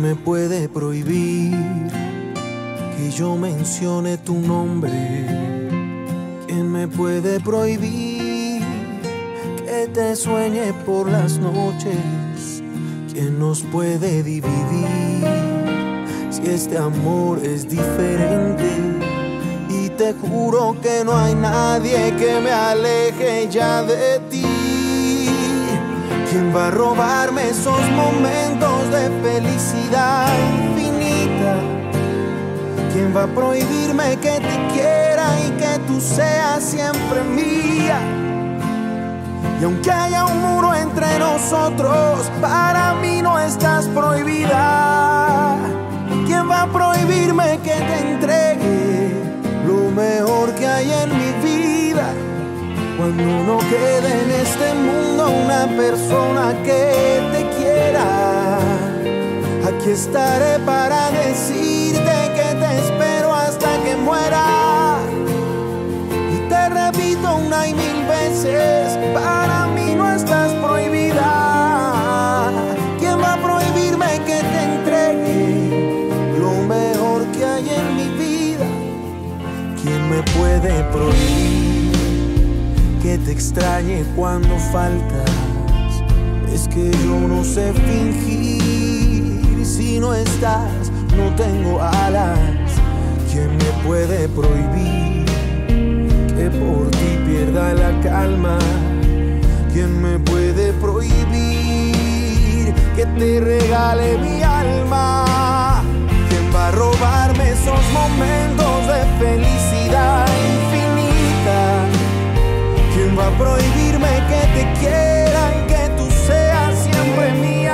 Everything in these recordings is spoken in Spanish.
me puede prohibir que yo mencione tu nombre? ¿Quién me puede prohibir que te sueñe por las noches? ¿Quién nos puede dividir si este amor es diferente? Y te juro que no hay nadie que me aleje ya de ti. ¿Quién va a robarme esos momentos de felicidad infinita? ¿Quién va a prohibirme que te quiera y que tú seas siempre mía? Y aunque haya un muro entre nosotros, para mí no estás prohibida. ¿Quién va a prohibirme que te entregue lo mejor que hay en mi vida? Cuando no quede en este mundo una persona que te quiera, aquí estaré para decirte que te espero hasta que muera. Y te repito una y mil veces, para mí no estás prohibida. ¿Quién va a prohibirme que te entregue lo mejor que hay en mi vida? ¿Quién me puede prohibir que te extrañe cuando faltas? Es que yo no sé fingir, si no estás no tengo alas. ¿Quién me puede prohibir que por ti pierda la calma? ¿Quién me puede prohibir que te regale mi alma? ¿Quién va a robarme esos momentos de felicidad infinita? ¿Quién va a prohibirme que te quiera y que tú seas siempre mía?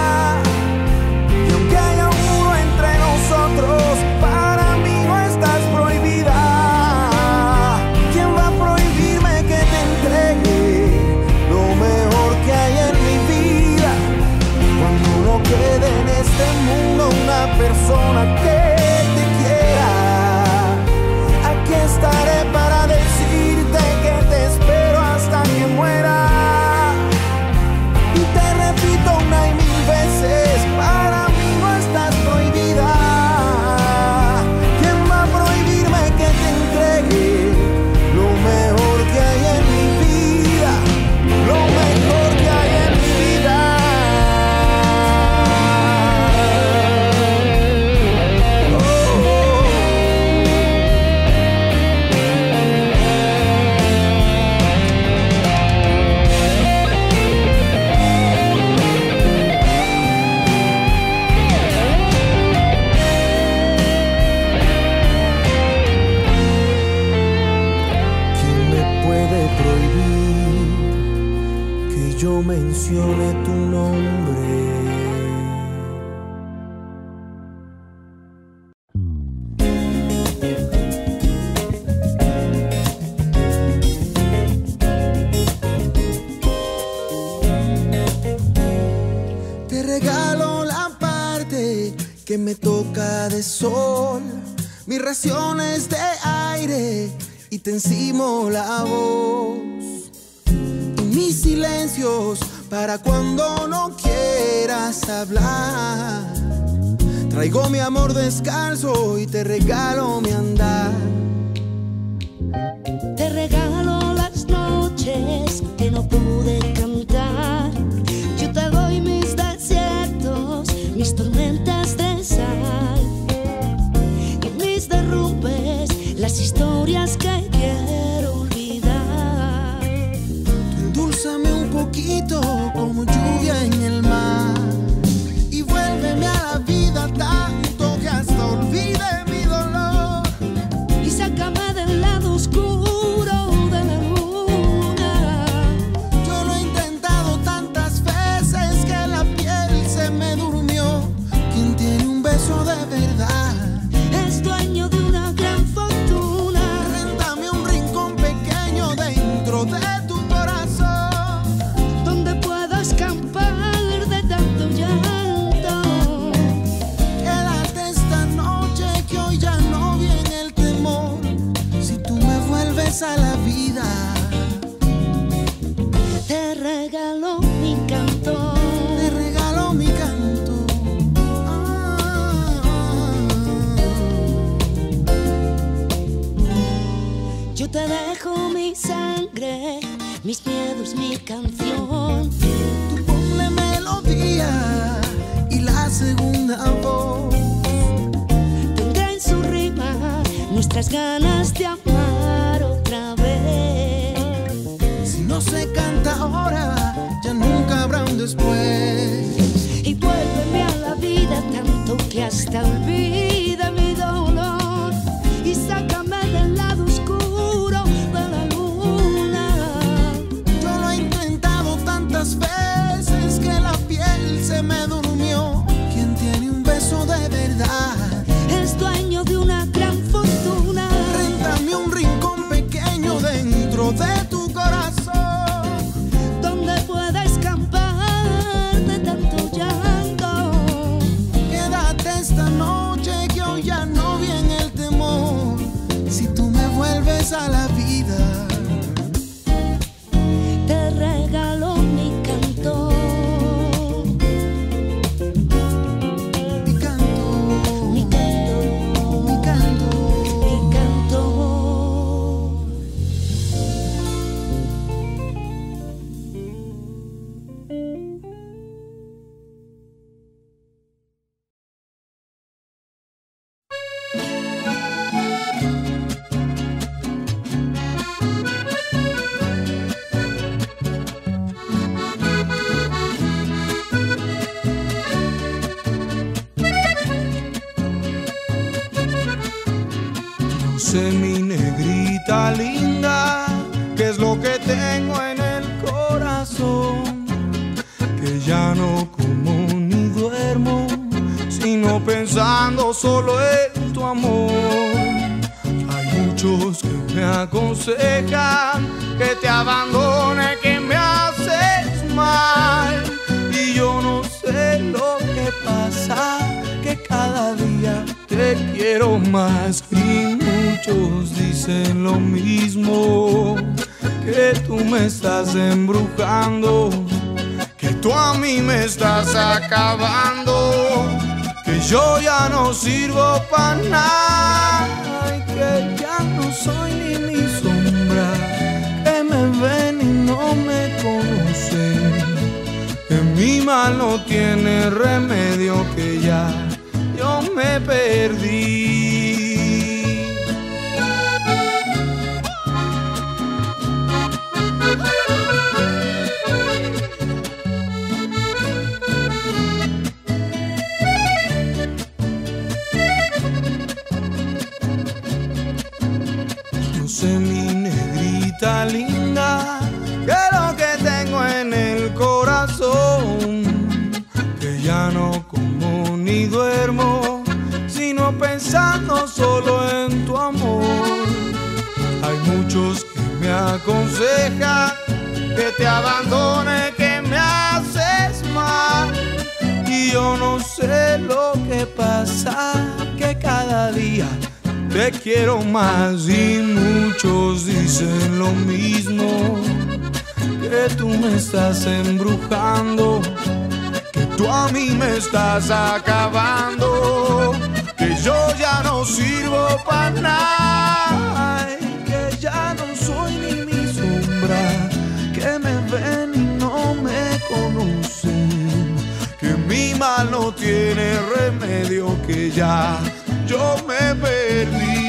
Y aunque haya un muro entre nosotros, para mí no estás prohibida. ¿Quién va a prohibirme que te entregue lo mejor que hay en mi vida? Cuando no quede en este mundo una persona que te quiera, aquí estaré para decirte que te espero hasta que muera. Y te repito una y mil veces, para mí no estás prohibida. ¿Quién va a prohibirme que te entregue lo mejor que hay en mi vida? Lo mejor que hay en mi vida. Yo mencione tu nombre. Te regalo la parte que me toca de sol, mis raciones de aire y te encimo la voz. Mis silencios para cuando no quieras hablar. Traigo mi amor descalzo y te regalo mi andar. Te regalo las noches que no pude cantar. Yo te doy mis desiertos, mis tormentas de sal y mis derrumbes, las historias que quiero olvidar. Endulzame un poquito como lluvia en el mar y vuélveme a la vida tanto que hasta olvide mi dolor. Y sácame del lado oscuro de la luna. Yo lo he intentado tantas veces que la piel se me durmió. Quien tiene un beso de verdad es dueño de una gran fortuna. Réntame un rincón pequeño dentro de tu corazón, donde puedo escapar de tanto llanto. Quédate esta noche que hoy ya no viene el temor. Si tú me vuelves a la vida, te regalo mi canto. te regalo mi canto. Ah. te dejo mi sangre, mis miedos, mi canción. Tú ponle melodía y la segunda voz tendrá en su rima nuestras ganas de amar otra vez. Si no se canta ahora, ya nunca habrá un después. Y vuélveme a la vida tanto que hasta olvida mi dolor y sácame del lado oscuro de la luna. Yo lo he intentado tantas veces que la piel se me durmió. Quien tiene un beso de verdad es dueño de una gran fortuna. Réntame un rincón pequeño dentro de tu corazón, donde pueda escapar de tanto llanto. Quédate esta noche que hoy ya no viene el temor. Si tú me vuelves a la vida, te regalo mi canto. mi canto, Mi canto, mi canto. mi canto. No sé, mi negrita linda, qué es lo que tengo en el corazón, que ya no como ni duermo, sino pensando solo en tu amor. Hay muchos que me aconsejan que te abandone, que me haces mal, y yo no sé lo que pasa, que cada día te quiero más. Y muchos dicen lo mismo, que tú me estás embrujando, que tú a mí me estás acabando, que yo ya no sirvo para nada, y que ya no soy ni mi sombra, que me ven y no me conocen, que mi mal no tiene remedio, que ya yo me perdí. No sé, mi negrita linda, que es lo que tengo en el corazón, que ya no como ni duermo, sino pensando solo en tu amor. Hay muchos que me aconsejan que te abandone, que me haces mal, y yo no sé lo que pasa, que cada día te quiero más. Y muchos dicen lo mismo, que tú me estás embrujando, que tú a mí me estás acabando, que yo ya no sirvo para nada, que ya no soy ni mi sombra, que me ven y no me conocen, que mi mal no tiene remedio, que ya yo me perdí.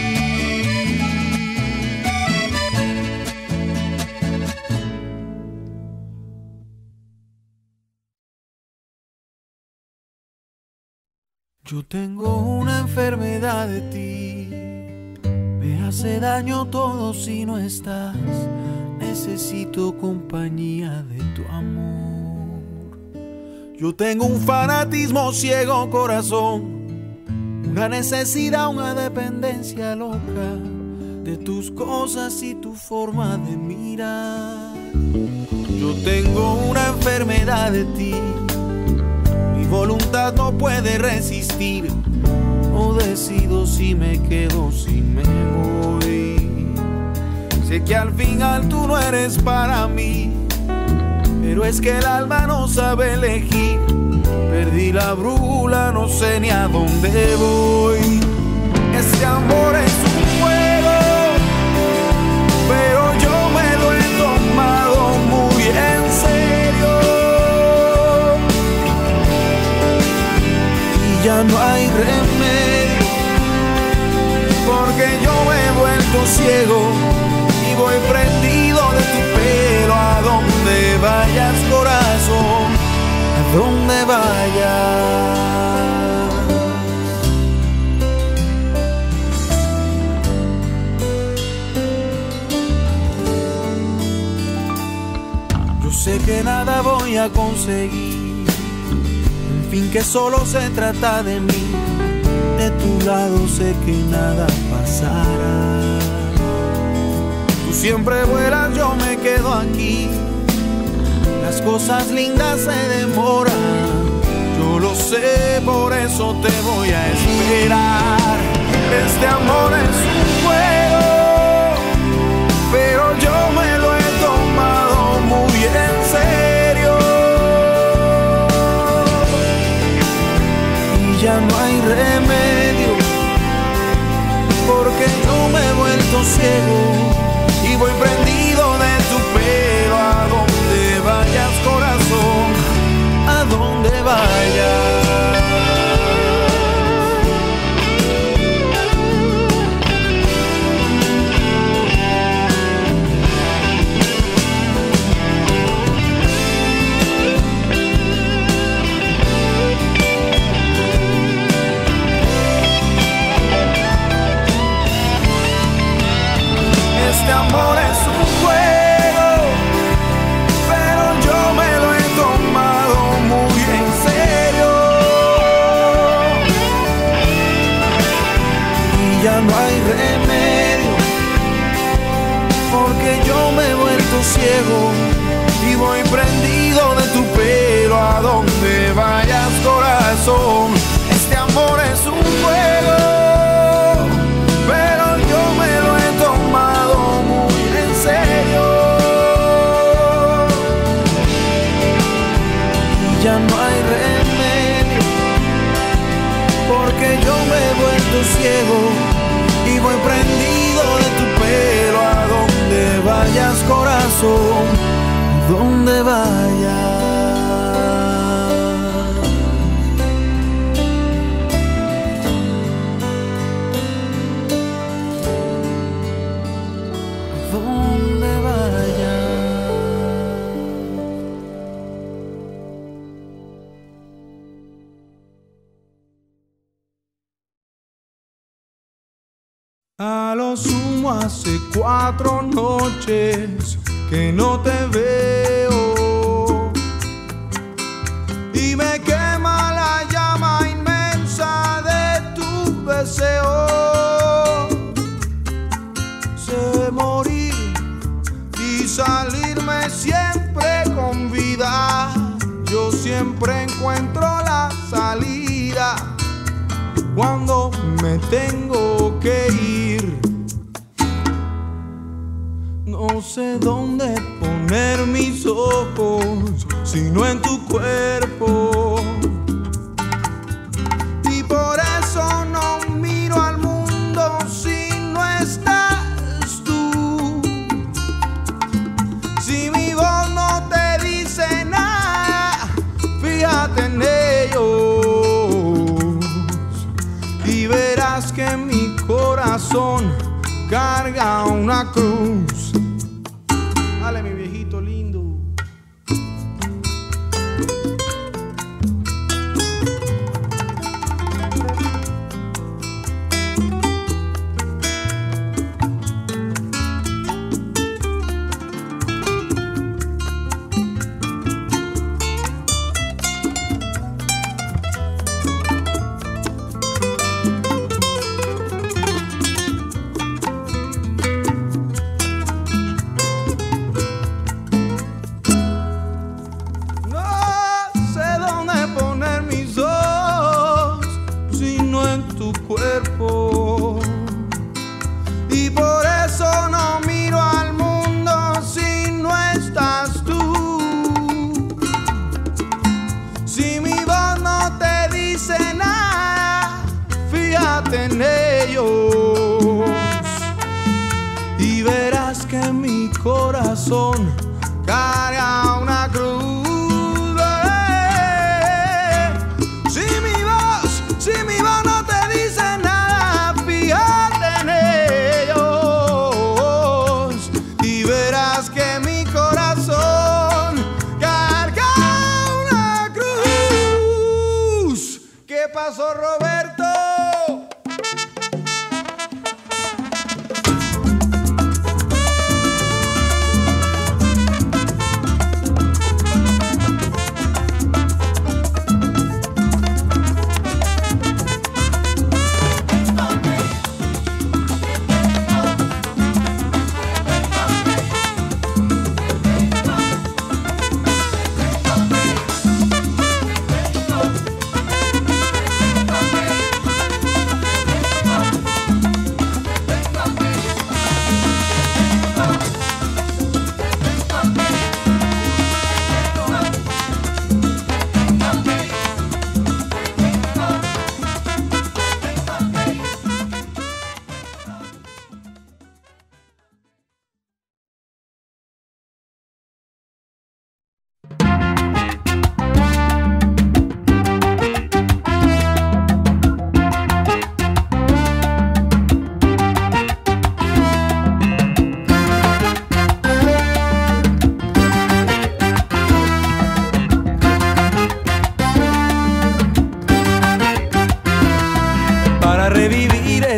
Yo tengo una enfermedad de ti, me hace daño todo si no estás, necesito compañía de tu amor. Yo tengo un fanatismo ciego, corazón, una necesidad, una dependencia loca de tus cosas y tu forma de mirar. Yo tengo una enfermedad de ti, mi voluntad no puede resistir, no decido si me quedo, si me voy. Sé que al final tú no eres para mí, pero es que el alma no sabe elegir. Perdí la brújula, no sé ni a dónde voy. Este amor es un juego ya no hay remedio, porque yo me he vuelto ciego y voy prendido de tu pelo. A donde vayas, corazón, a donde vayas. Yo sé que nada voy a conseguir, en fin, que solo se trata de mí. De tu lado sé que nada pasará. Tú siempre vuelas, yo me quedo aquí. Las cosas lindas se demoran, yo lo sé, por eso te voy a esperar. Este amor es un juego, pero yo me lo he tomado muy en serio. Y ya no hay remedio, porque yo me he vuelto ciego y voy prendido de tu pelo. A donde vayas, corazón, a donde vayas. Este amor es un juego, pero yo me lo he tomado muy en serio. Y ya no hay remedio, porque yo me he vuelto ciego y voy prendido de tu pelo. A donde vayas, corazón, este amor es un juego, pero yo me lo he tomado muy en serio. Y ya no hay remedio, porque yo me he vuelto ciego y voy prendido de tu pelo. A donde vayas, corazón, a donde vayas. A lo sumo hace 4 noches que no te veo y me quema la llama inmensa de tu deseo. Sé morir y salirme siempre con vida. Yo siempre encuentro la salida cuando me tengo que ir. No sé dónde poner mis ojos, sino en tu cuerpo. Y por eso no miro al mundo si no estás tú. Si mi voz no te dice nada, fíjate en ellos y verás que mi corazón carga una cruz. Dale, mi viejito lindo. Y por eso no miro al mundo si no estás tú. Si mi voz no te dice nada, fíjate en ellos y verás que mi corazón carga una cruz. Si mi voz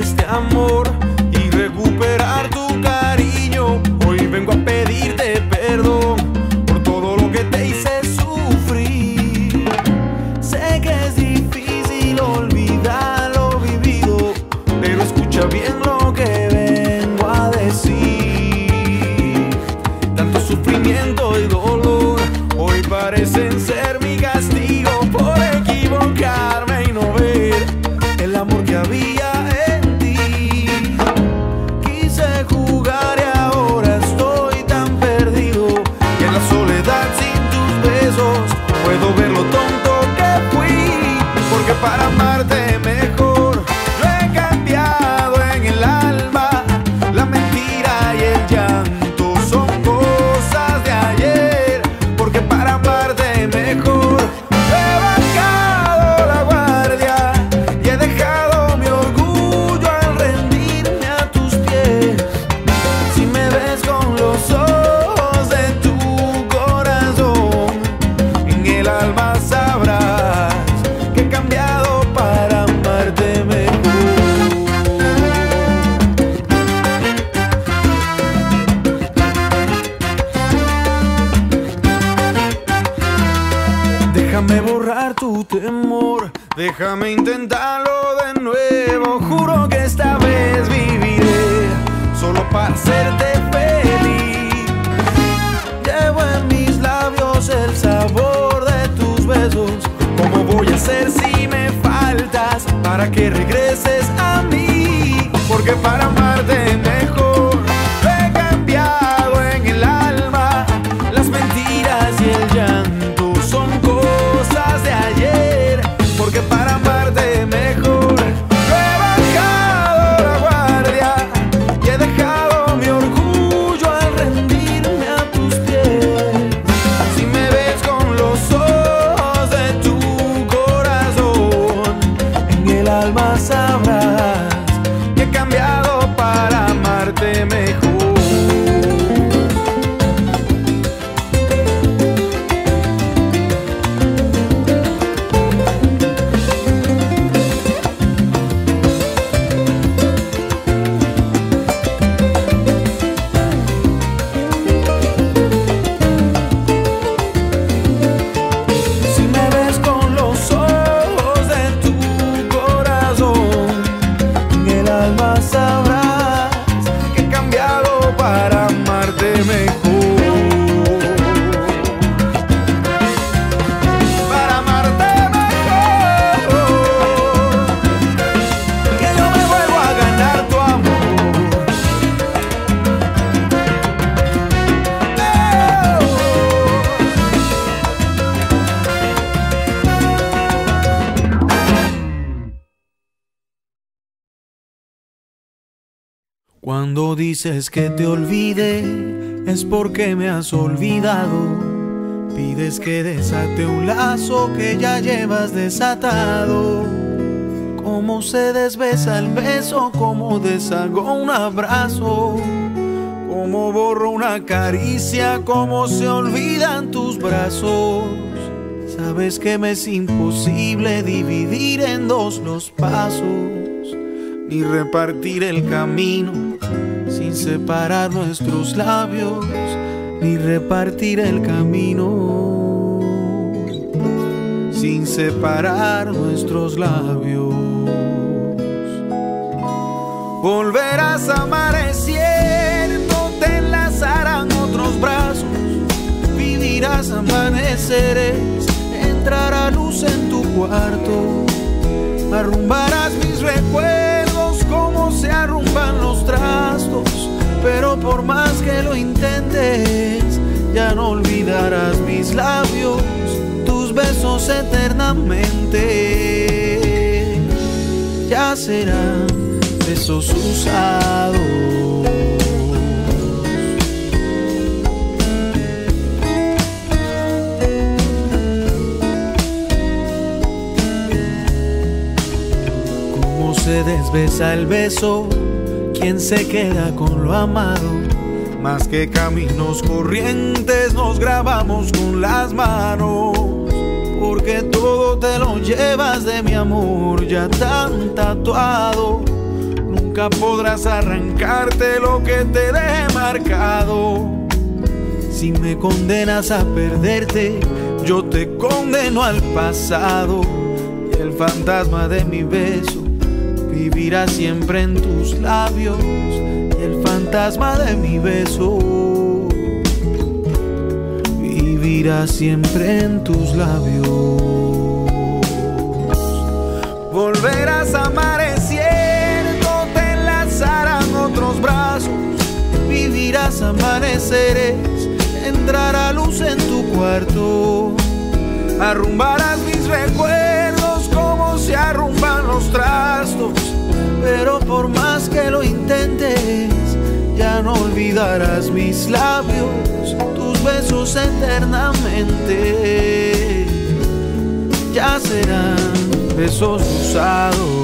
este amor y recuperar tu cariño. Hoy vengo a pedirte perdón por todo lo que te hice sufrir. Sé que es difícil olvidar lo vivido, pero escucha bien lo que vengo a decir. Tanto sufrimiento y dolor hoy parecen ser mi castigo por equivocarme y no ver el amor que había en ti. Quise jugar y ahora estoy tan perdido, y en la soledad sin tus besos puedo ver lo tonto que fui. Porque para amarte mejor yo he cambiado en el alma. La mentira y el llanto son cosas de ayer. Porque para amarte mejor yo he bajado la guardia y he dejado mi orgullo al rendirme a tus pies. Si me ves con los ojos de tu corazón, en el alma sabrás que he cambiado para amarte mejor. Déjame borrar tu temor, déjame intentarlo de nuevo. Juro que esta vez viviré solo para hacerte feliz. Llevo en mis labios el sabor de tus besos. ¿Cómo voy a hacer si me faltas para que regreses a mí? Porque para amarte mejor he cambiado en el alma. Las mentiras y el llanto son cosas de ayer. Porque para amarte mejor yo he bajado la guardia y he dejado mi orgullo al rendirme a tus pies. Si me ves con los ojos de tu corazón, en el alma sabrás que he cambiado para amarte mejor. Si me ves con los ojos de tu corazón, en el alma sabrás que he cambiado para amarte mejor. Para amarte mejor, que yo me vuelvo a ganar tu amor. Cuando dices que te olvide, es porque me has olvidado. Pides que desate un lazo que ya llevas desatado. Cómo se desbesa el beso, cómo deshago un abrazo, cómo borro una caricia, cómo se olvidan tus brazos. Sabes que me es imposible dividir en dos los pasos, ni repartir el camino sin separar nuestros labios, ni repartir el camino sin separar nuestros labios. Volverás a amanecer, no te enlazarán otros brazos, vivirás amaneceres, entrará luz en tu cuarto, arrumbarás mis recuerdos como se arrumban los trastos, pero por más que lo intentes, ya no olvidarás mis labios, tus besos eternamente, ya serán besos usados. Se desbesa el beso, ¿quién se queda con lo amado? Más que caminos corrientes nos grabamos con las manos, porque todo te lo llevas de mi amor ya tan tatuado. nunca podrás arrancarte lo que te deje marcado. Si me condenas a perderte, yo te condeno al pasado. Y el fantasma de mi beso vivirá siempre en tus labios. Y el fantasma de mi beso vivirá siempre en tus labios. Volverás a amanecer, no te enlazarán otros brazos. Vivirás amaneceres, entrará luz en tu cuarto. Arrumbarás mis recuerdos como se arrumban los trastos. Pero por más que lo intentes, ya no olvidarás mis labios, tus besos eternamente. Ya serán besos usados.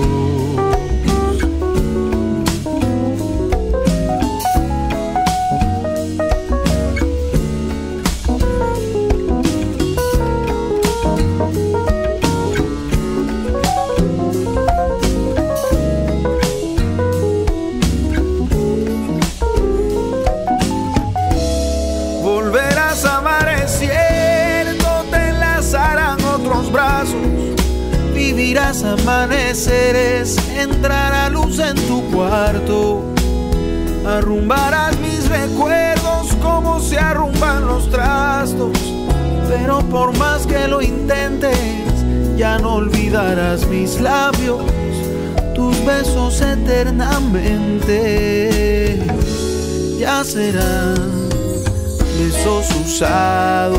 Volverás a amanecer, no te enlazarán otros brazos. Vivirás amaneceres, entrará luz en tu cuarto. Arrumbarás mis recuerdos como se arrumban los trastos. Pero por más que lo intentes, ya no olvidarás mis labios, tus besos eternamente. Ya serán besos usados.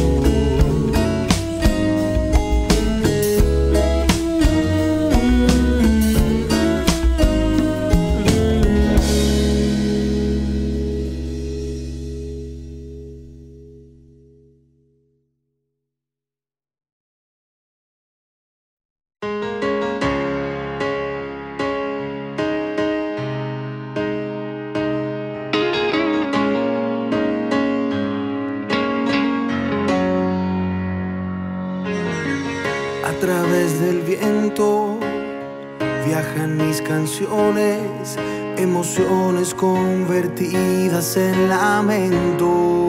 A través del viento viajan mis canciones, emociones convertidas en lamento.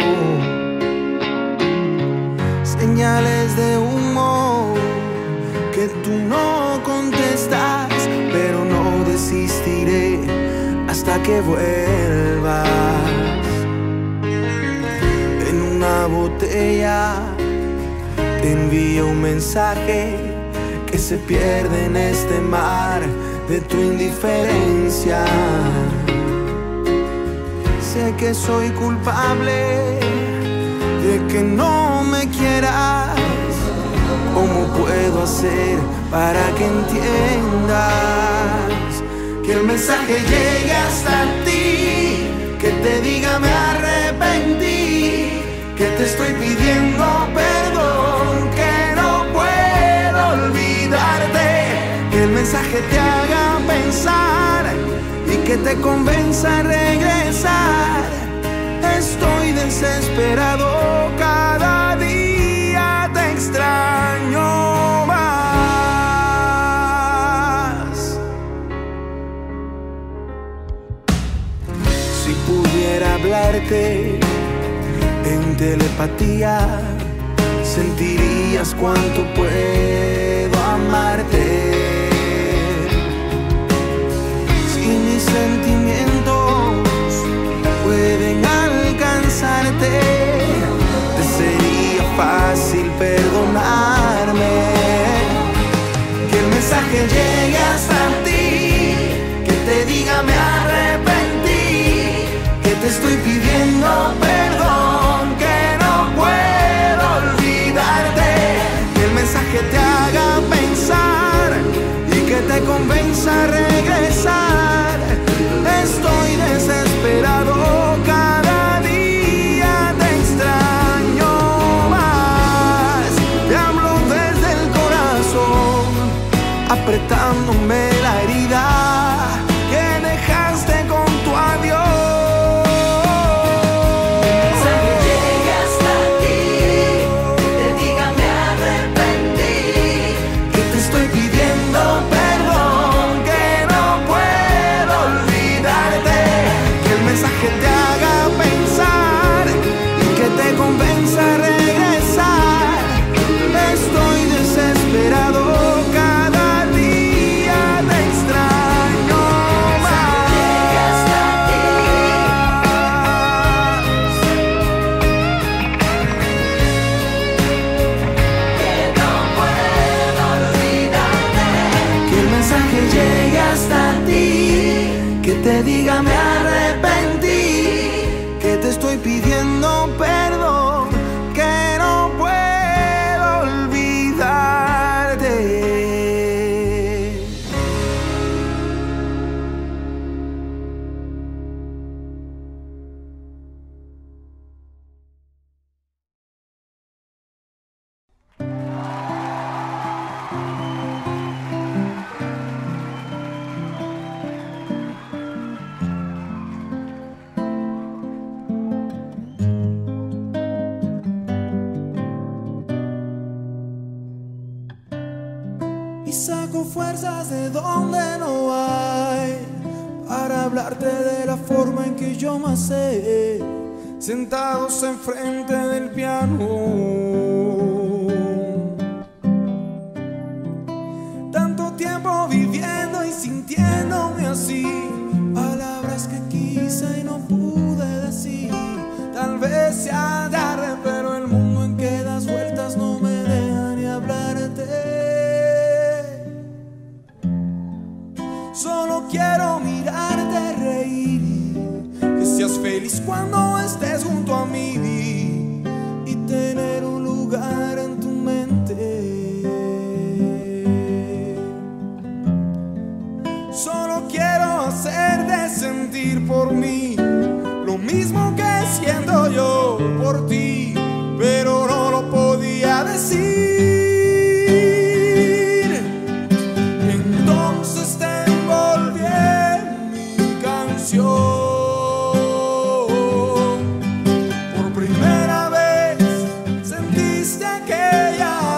Señales de humo que tú no contestas, pero no desistiré hasta que vuelvas. En una botella te envío un mensaje que se pierde en este mar de tu indiferencia. Sé que soy culpable de que no me quieras. ¿Cómo puedo hacer para que entiendas que el mensaje llegue hasta ti? Que te diga me arrepentí, que te estoy pidiendo perdón, que no puedo olvidarte. Que el mensaje te haga pensar y que te convenza a regresar. Estoy desesperado, cada día te extraño más. Si pudiera hablarte en telepatía, sentirías cuánto puedo amarte. Si mis sentimientos pueden alcanzarte, te sería fácil perdonarme. Que el mensaje llegue hasta ti, que te diga me arrepentí, que te estoy pidiendo perdón, que no puedo olvidarte. Que el mensaje te haga pensar y que te convenza a regresar. Estoy desesperado, cada día te extraño más. Te hablo desde el corazón, apretándome la herida que dejaste con tu adiós. te diga me arrepentí, que te estoy pidiendo perdón, que no puedo olvidarte. Saco fuerzas de donde no hay para hablarte de la forma en que yo más sé, sentados enfrente del piano. Tanto tiempo viviendo y sintiéndome así, palabras que quise y no pude decir. Tal vez sea tarde, pero el mundo en que das vueltas no me deja ni hablarte. Solo quiero mirarte reír, que seas feliz cuando estés junto a mí y tener un lugar en tu mente. Solo quiero hacerte sentir por mí lo mismo que siento yo por ti, pero no lo podía decir. Entonces te por primera vez sentiste aquella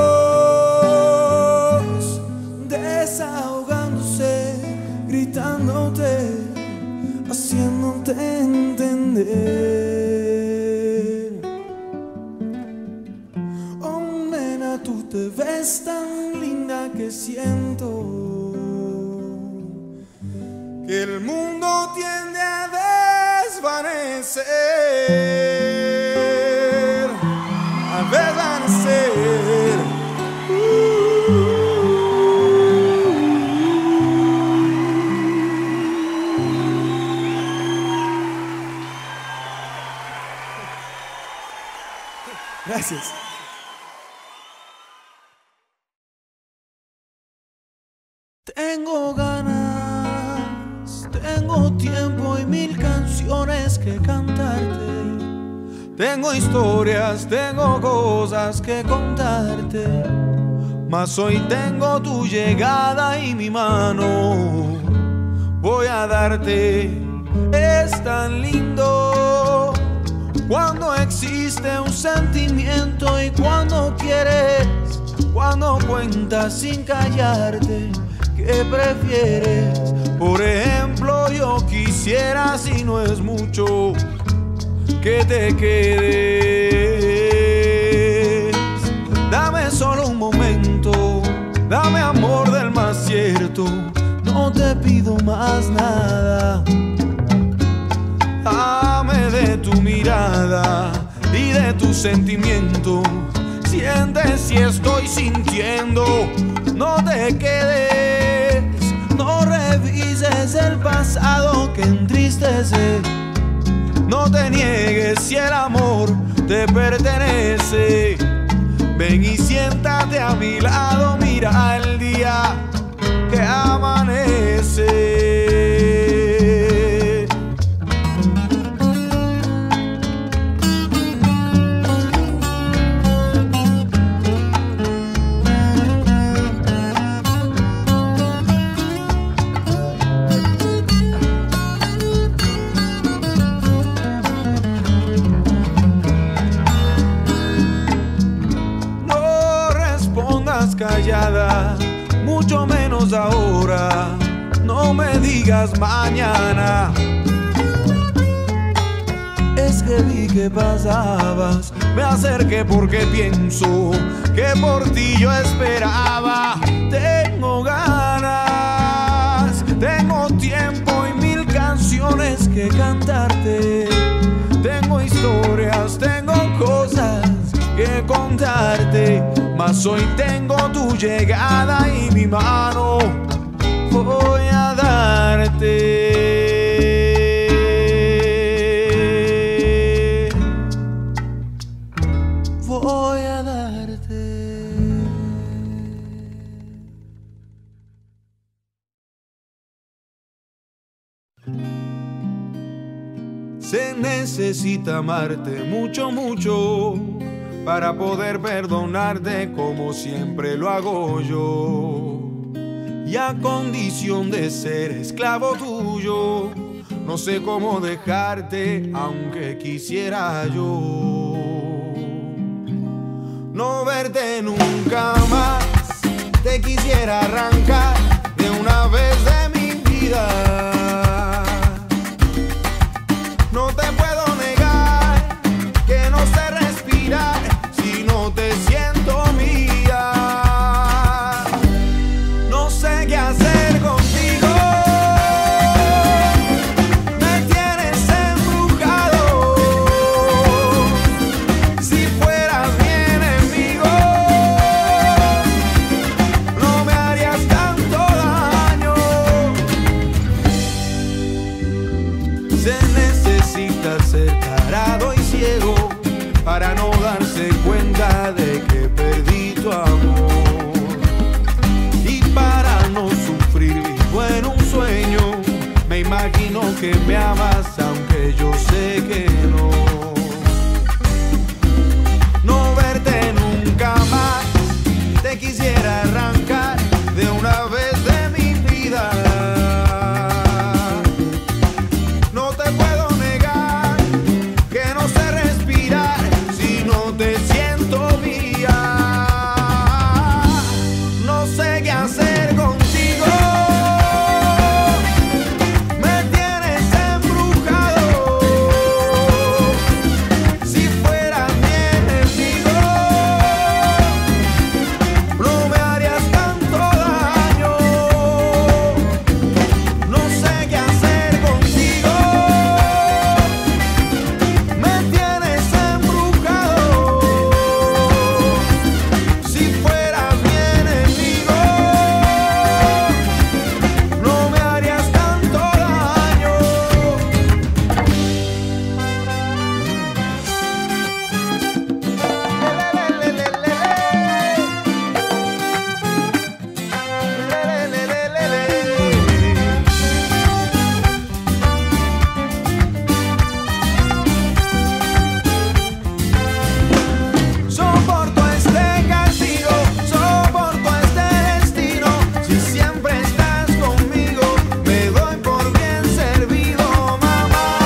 voz desahogándose, gritándote, haciéndote entender. Oh nena, tú te ves tan linda que siento que el mundo tiende a desvanecer, a desvanecer. Gracias. Tengo ganas, tengo tiempo y 1000 canciones que cantarte. Tengo historias, tengo cosas que contarte. Mas hoy tengo tu llegada y mi mano voy a darte. Es tan lindo cuando existe un sentimiento y cuando quieres, cuando cuentas sin callarte. ¿Qué prefieres? Por ejemplo, yo quisiera, si no es mucho, que te quedes. Dame solo un momento, dame amor del más cierto, no te pido más nada. Dame de tu mirada y de tu sentimiento. Siente si estoy sintiendo, no te quedes, no revises el pasado que entristece. No te niegues si el amor te pertenece. Ven y siéntate a mi lado, mira el día que amanece. Callada, mucho menos ahora, no me digas mañana. Es que vi que pasabas, me acerqué porque pienso que por ti yo esperaba. Tengo ganas, tengo tiempo y 1000 canciones que cantarte. Tengo historias, tengo cosas que contarte, mas hoy tengo tu llegada y mi mano voy a darte. Se necesita amarte mucho, mucho para poder perdonarte como siempre lo hago yo. Y a condición de ser esclavo tuyo, no sé cómo dejarte aunque quisiera yo. No verte nunca más, te quisiera arrancar de una vez de mi vida. No te puedo negar que no sé respirar si no te siento mía. No sé qué hacer contigo, me tienes embrujado. Si fueras mi enemigo, no me harías tanto daño. Se necesita ser tarado y ciego para no darse cuenta de que perdí tu amor. Y para no sufrir vivo en un sueño, me imagino que me amas aunque yo sé que no. No verte nunca más, te quisiera arrancar de una vez de mi vida. No te puedo negar que no sé respirar si no te siento mía. No sé qué hacer contigo, me tienes embrujado. Si fueras mi enemigo, no me harías tanto daño. No sé qué hacer contigo, me tienes embrujado. Si fueras mi enemigo, no me harías tanto daño. Soporto este castigo, soporto este destino. Si siempre estás conmigo, me doy por bien servido, mamá.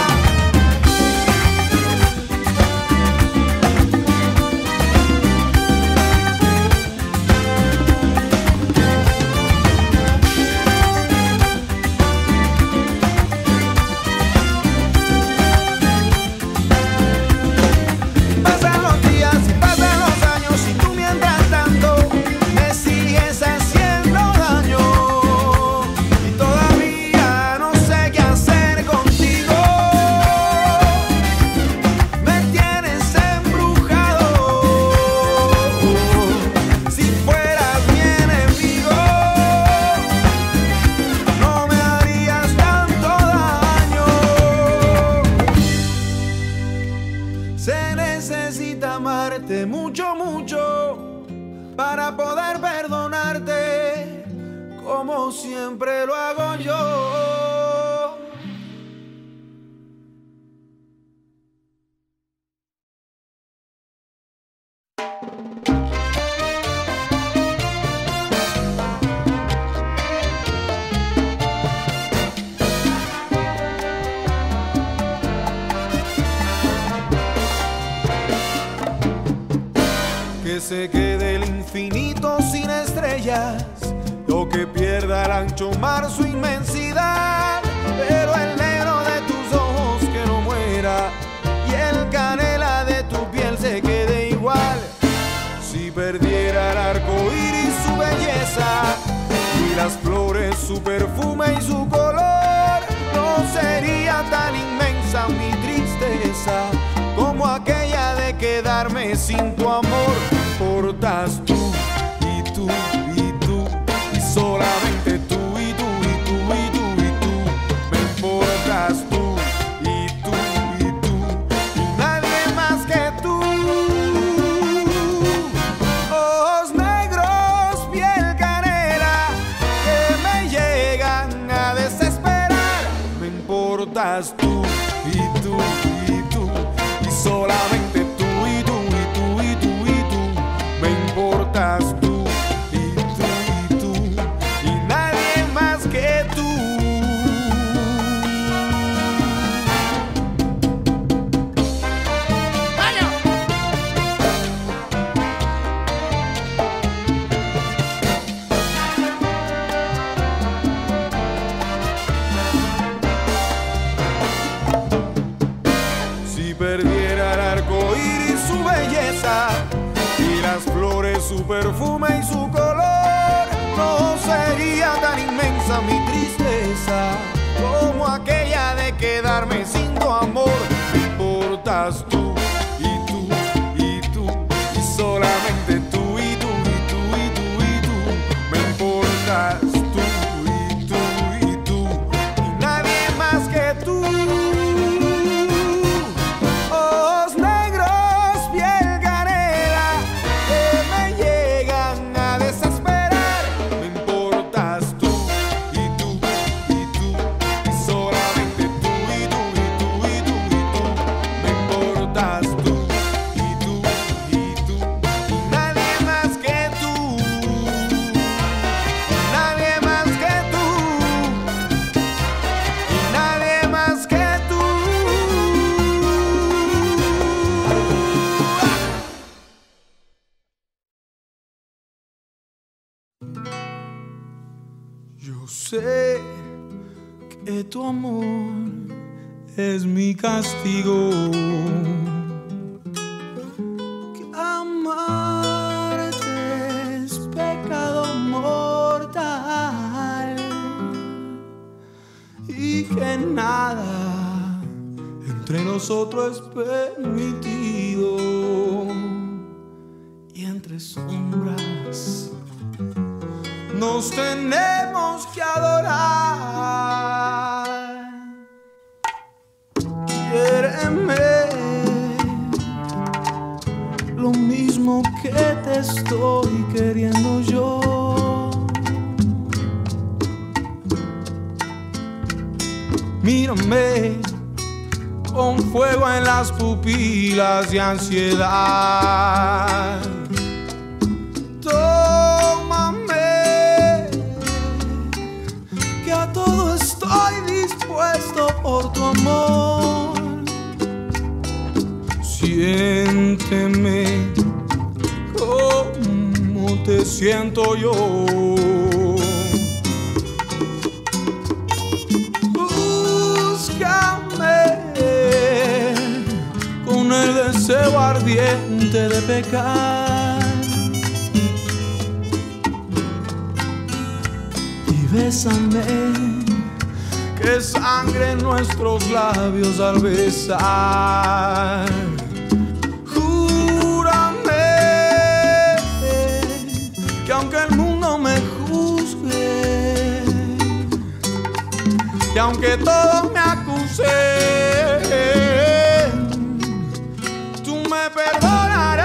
Pasan los días y pasan los años y tú mientras tanto me sigues haciendo daño. Y todavía no sé qué hacer contigo, me tienes embrujado. Si fueras mi enemigo, no me harías tanto daño. Se necesita amarte mucho, mucho para poder perdonarte como siempre lo hago yo. Que se quede el infinito sin estrellas, o que pierda el ancho mar su inmensidad, pero el negro de tus ojos que no muera y el canela de tu piel se quede igual. Si perdiera el arco iris su belleza y las flores su perfume y su color, no sería tan inmensa mi tristeza como aquella de quedarme sin tu amor. Portas tú y tú y tú, y solamente tú y tú y tú y tú y tú. Me importas tú y tú y tú, y nadie más que tú. Ojos negros, piel canela, que me llegan a desesperar. importas tú y tú y tú, y solamente tú y tú y tú y tú y tú, me importas tú y tú y nadie más que tú. Perdiera el arco iris su belleza y las flores su perfume y su color, no sería tan inmensa mi tristeza como aquella de quedarme sin tu amor. Me importas tú y tú y tú y solamente tú y tú y tú y tú y tú, me importas tú y tú y tú y nadie más que tú. Yo sé que tu amor es mi castigo, que amarte es pecado mortal y que nada entre nosotros es permitido y entre sombras nos tenemos que adorar. Quiéreme lo mismo que te estoy queriendo yo. Mírame con fuego en las pupilas y ansiedad. Dispuesto por tu amor, siénteme como te siento yo. Búscame con el deseo ardiente de pecar y bésame, que sangre en nuestros labios al besar. Júrame que aunque el mundo me juzgue y aunque todos me acusen, tú me perdonarás.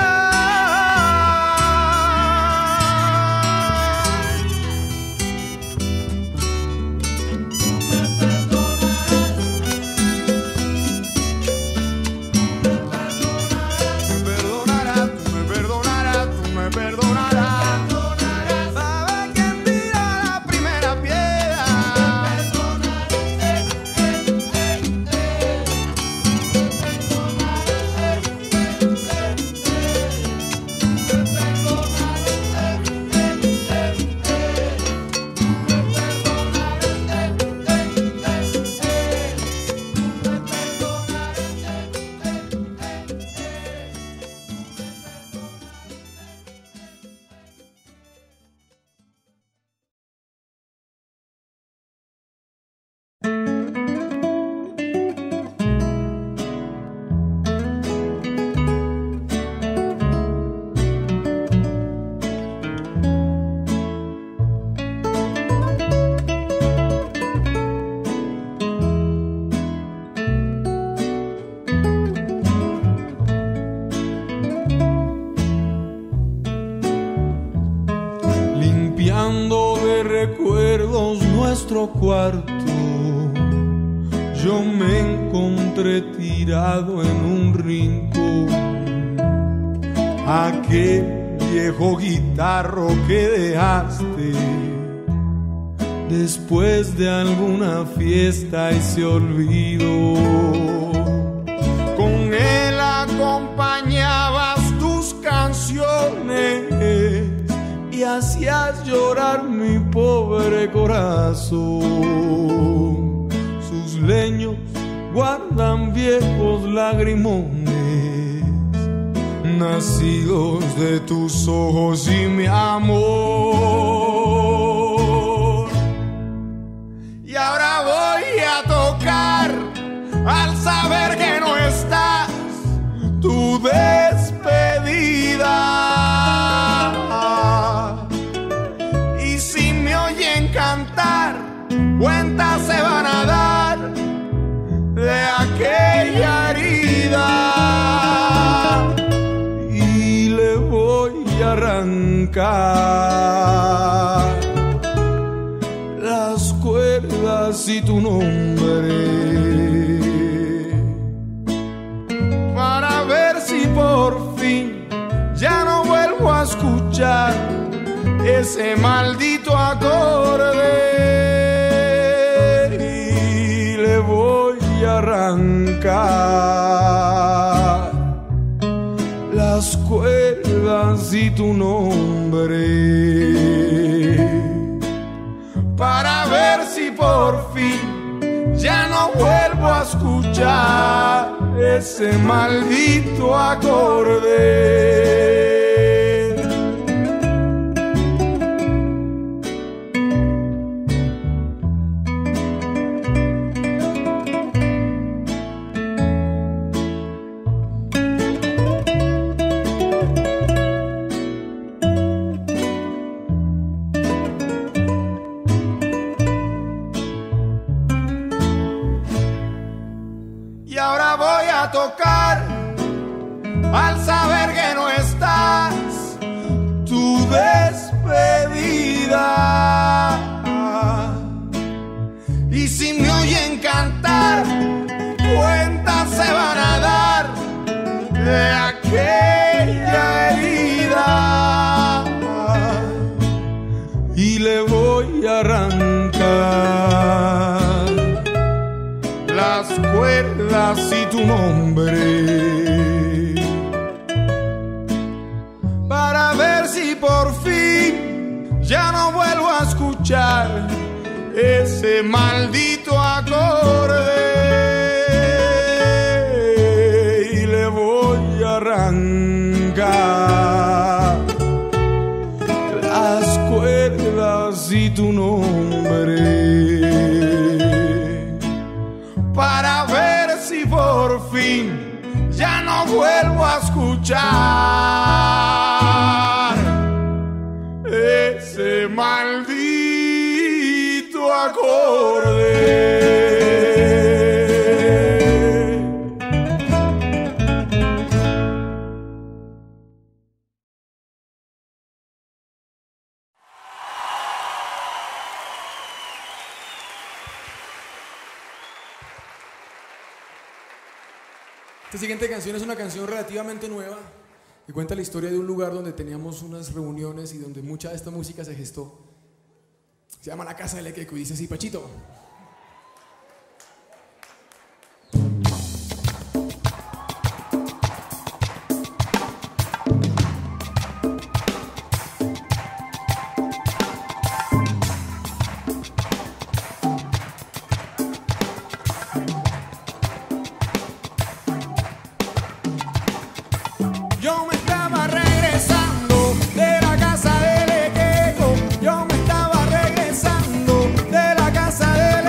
recuerdos nuestro cuarto. yo me encontré tirado en un rincón, aquel viejo guitarro que dejaste después de alguna fiesta y se olvidó. Con él acompañabas tus canciones y hacías llorar mi pobre corazón. Sus leños guardan viejos lagrimones, nacidos de tus ojos y mi amor. Y ahora voy a tocar, al saber que no estás, tu despedida. Y si me oyen cantar, cuentas se van a dar de aquella herida. Y le voy a arrancar las cuerdas y tu nombre, para ver si por fin ya no vuelvo a escuchar ese maldito acorde. Y le voy a arrancar las cuerdas y tu nombre, para ver si por fin ya no vuelvo a escuchar ese maldito acorde. Y ahora voy a tocar, al saber que no estás, tu despedida. Y si me oyen cantar, cuentas se van a dar de aquella herida. Y le voy a arrancar las cuerdas y tu nombre, para ver si por fin ya no vuelvo a escuchar ese maldito acorde. Y le voy a arrancar las cuerdas y tu nombre, para ver si por fin ya no vuelvo a escuchar ese maldito acorde. Esta siguiente canción es una canción relativamente nueva que cuenta la historia de un lugar donde teníamos unas reuniones y donde mucha de esta música se gestó. Se llama La Casa del Equeco y dice así: Pachito. Yo me estaba regresando de la casa del Equeco. Yo me estaba regresando de la casa del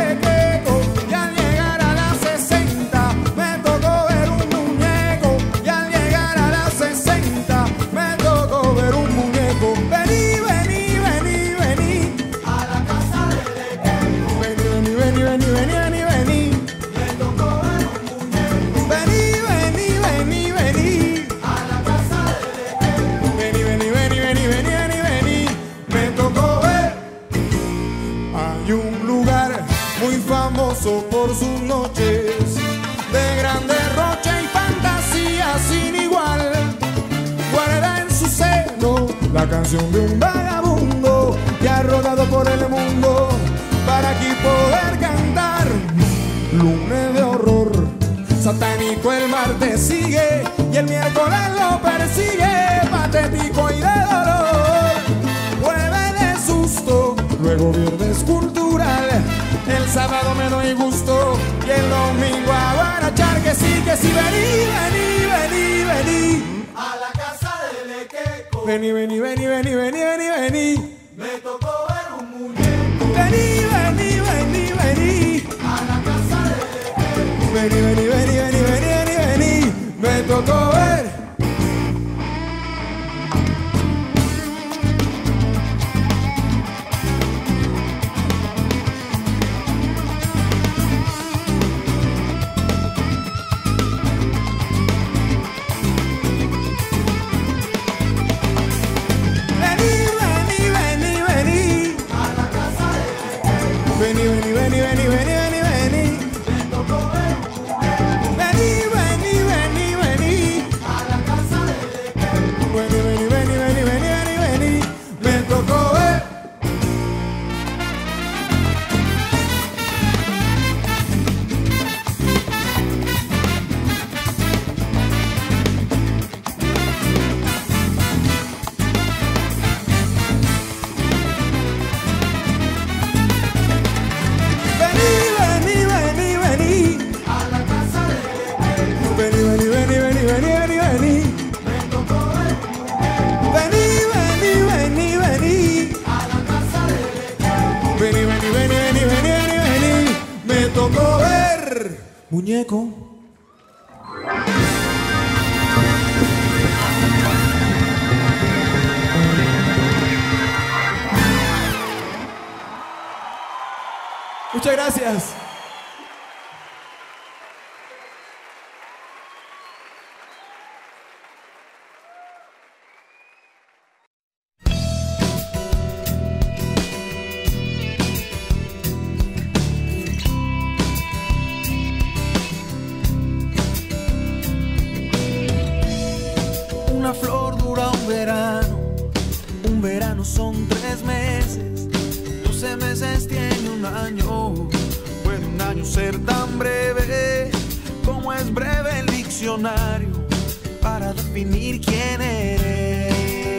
por sus noches de gran derroche y fantasía sin igual. Guarda en su seno la canción de un vagabundo que ha rodado por el mundo para aquí poder cantar. Lunes de horror, satánico el martes sigue y el miércoles lo persigue, patético y de dolor. Jueves de susto, luego viernes cultural, el sábado me doy gusto y el domingo a guarachar. Que sí, vení, vení, vení, vení A la casa del Equeco. Vení, vení, vení, vení, vení, vení, vení. Me tocó ver un muñeco. Vení, vení, vení, vení. A la casa del Equeco. Vení, vení, vení, vení, vení, vení, vení. Me tocó ver. Vení, vení, vení, vení, vení, vení, vení. Me tocó ver un muñeco. Vení, vení, vení, vení. A la casa del Equeco. Vení, vení, vení, vení, vení, vení, vení. Me tocó ver. Muñeco. Muchas gracias. Una flor dura un verano son 3 meses, 12 meses tiene un año. Puede un año ser tan breve como es breve el diccionario para definir quién eres.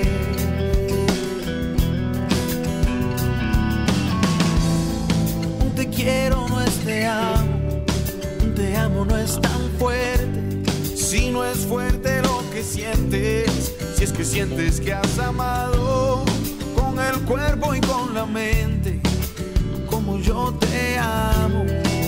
Un te quiero no es te amo no es tan fuerte. Si no es fuerte lo que sientes, si es que sientes que has amado con el cuerpo y con la mente, como yo te amo.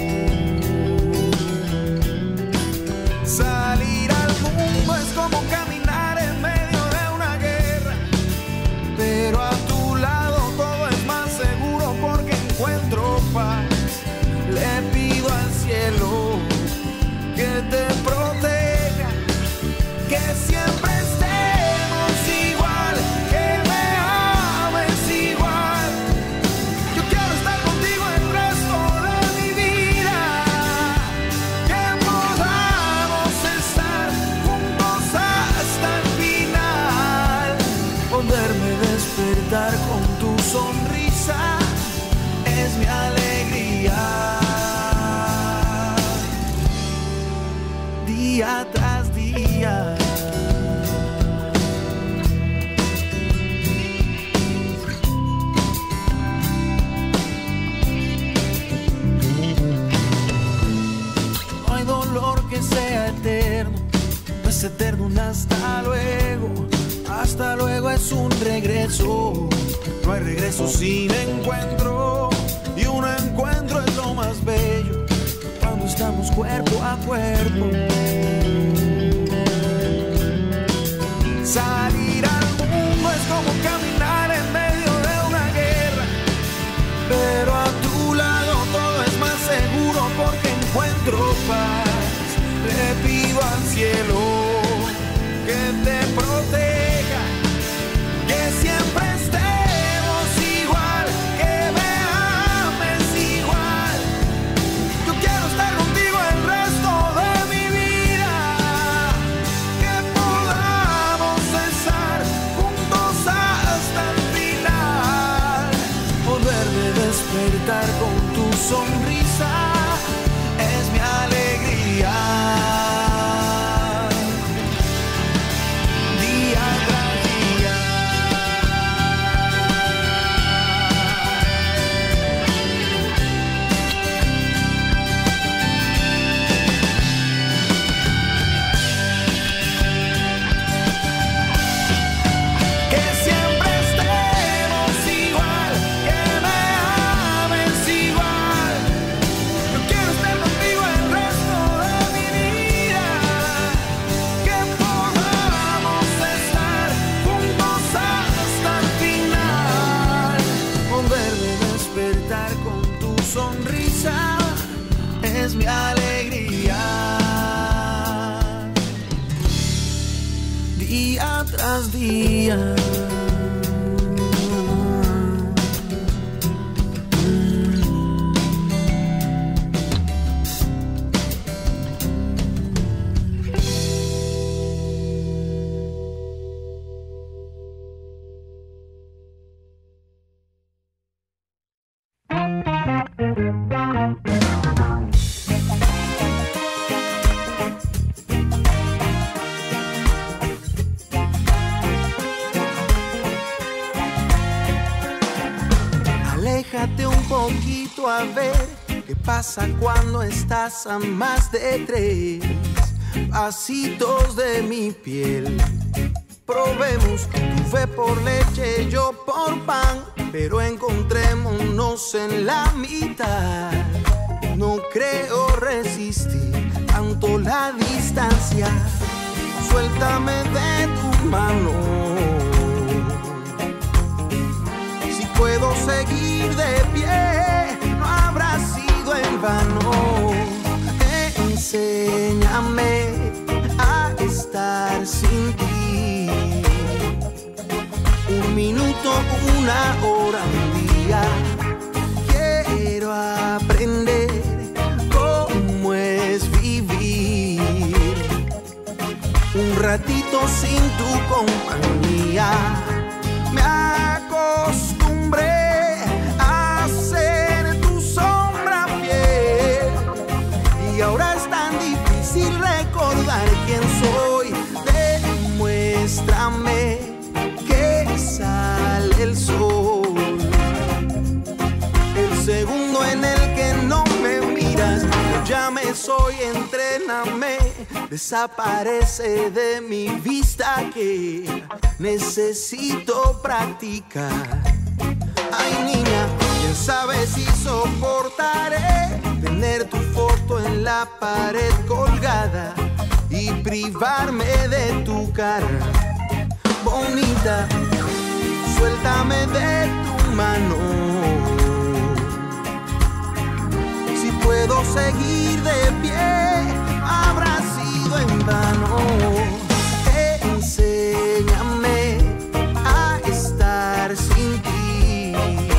Salir al mundo es como caminar en medio de una guerra, pero a tu lado todo es más seguro porque encuentro paz. Le pido al cielo que te proteja, que siempre estemos igual, que me ames igual. Yo quiero estar contigo el resto de mi vida, que podamos estar juntos hasta el final. Poderme despertar con tu sonrisa es mi alegría. Día tras día. No hay dolor que sea eterno, no es eterno un hasta luego. Hasta luego es un regreso, no hay regreso sin encuentro. Y un encuentro es lo más bello cuando estamos cuerpo a cuerpo. Salir al mundo es como caminar en medio de una guerra, pero a tu lado todo es más seguro porque encuentro paz. Le pido al cielo que te proteja, que siempre estemos igual, que me ames igual. Yo quiero eres mi alegría. Día tras día. Aléjate un poquito a ver qué pasa cuando estás a más de 3 pasitos de mi piel. Probemos, tú fe por leche, yo por pan, pero encontrémonos en la mitad. No creo resistir tanto la distancia. Suéltame de tu mano. Si puedo seguir de pie, no habrá sido en vano. Enséñame a estar sin ti. 1 minuto, 1 hora, un día. Quiero aprender cómo es vivir un ratito sin tu compañía. Me acostumbré a ser tu sombra fiel y ahora es tan difícil recordar quién soy. Demuéstrame que sale el sol. El segundo en el que no me miras, no llames soy, entréname. Desaparece de mi vista que necesito practicar. Ay niña, quién sabe si soportaré tener tu foto en la pared colgada y privarme de tu cara bonita. Suéltame de tu mano. Si puedo seguir de pie, habrá sido en vano. Enséñame a estar sin ti.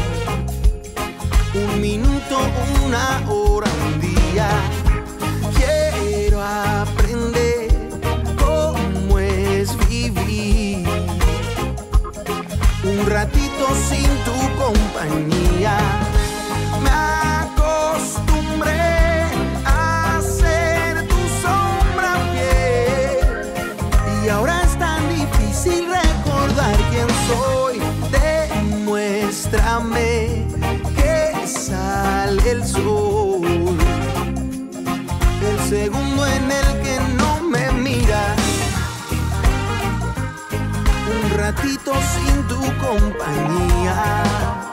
1 minuto, 1 hora, un día. Quiero aprender cómo es vivir un ratito sin tu compañía. Me acostumbré a ser tu sombra fiel y ahora es tan difícil recordar quién soy. Demuéstrame que sale el sol. El segundo en el que no me miras, un ratito sin tu compañía.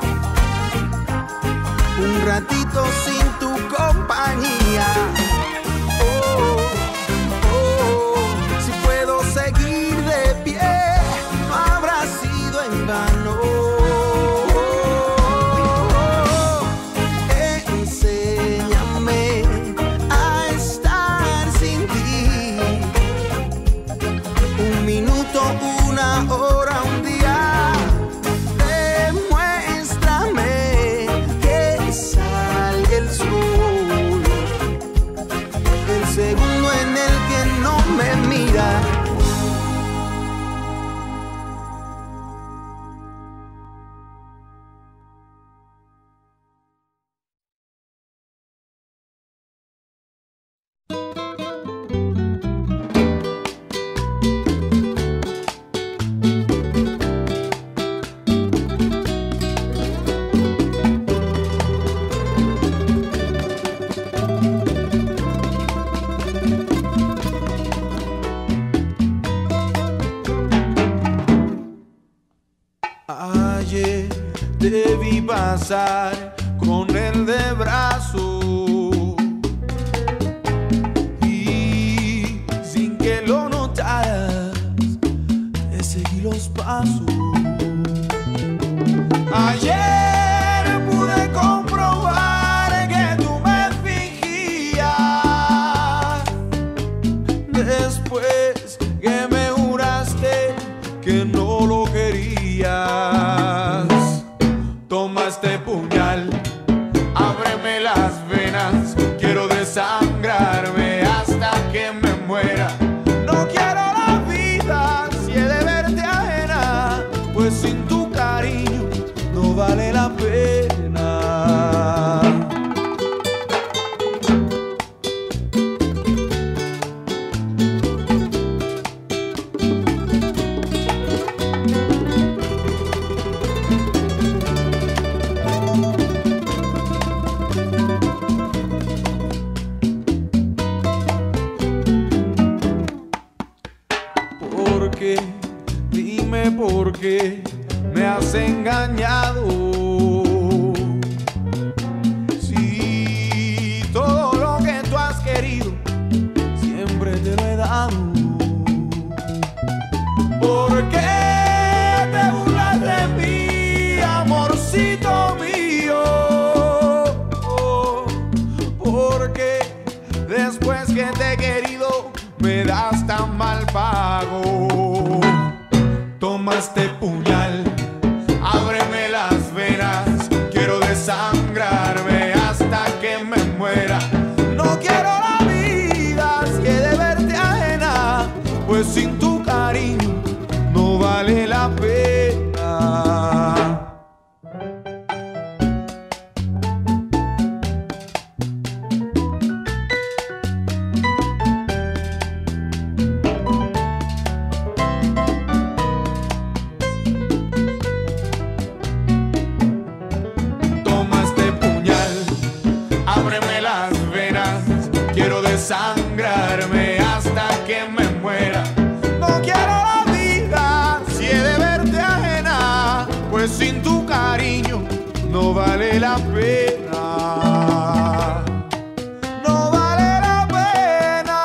Un ratito sin tu compañía. Oh, oh, si puedo seguir de pie, no habrá sido en vano. Enséñame a estar sin ti. 1 minuto, 1 hora, un día. Demuéstrame que sale el sol. El segundo en el que no me mira. Ayer te vi pasar con el de brazo y sin que lo notaras te seguí los pasos. Ayer pude comprobar que tú me fingías desangrarme hasta que me muera. No quiero la vida si he de verte ajena, pues sin tu cariño no vale la pena. Dime por qué me has engañado. Si todo lo que tú has querido siempre te lo he dado. ¿Por qué te burlas de mí, amorcito mío? Porque después que te he querido me das tan mal pago. Toma este puñal, ábreme las venas, quiero desangrarme hasta que me muera. No quiero la vida si he de verte ajena, pues sin tu cariño no vale la pena. Desangrarme hasta que me muera. No quiero la vida si he de verte ajena, pues sin tu cariño no vale la pena. No vale la pena.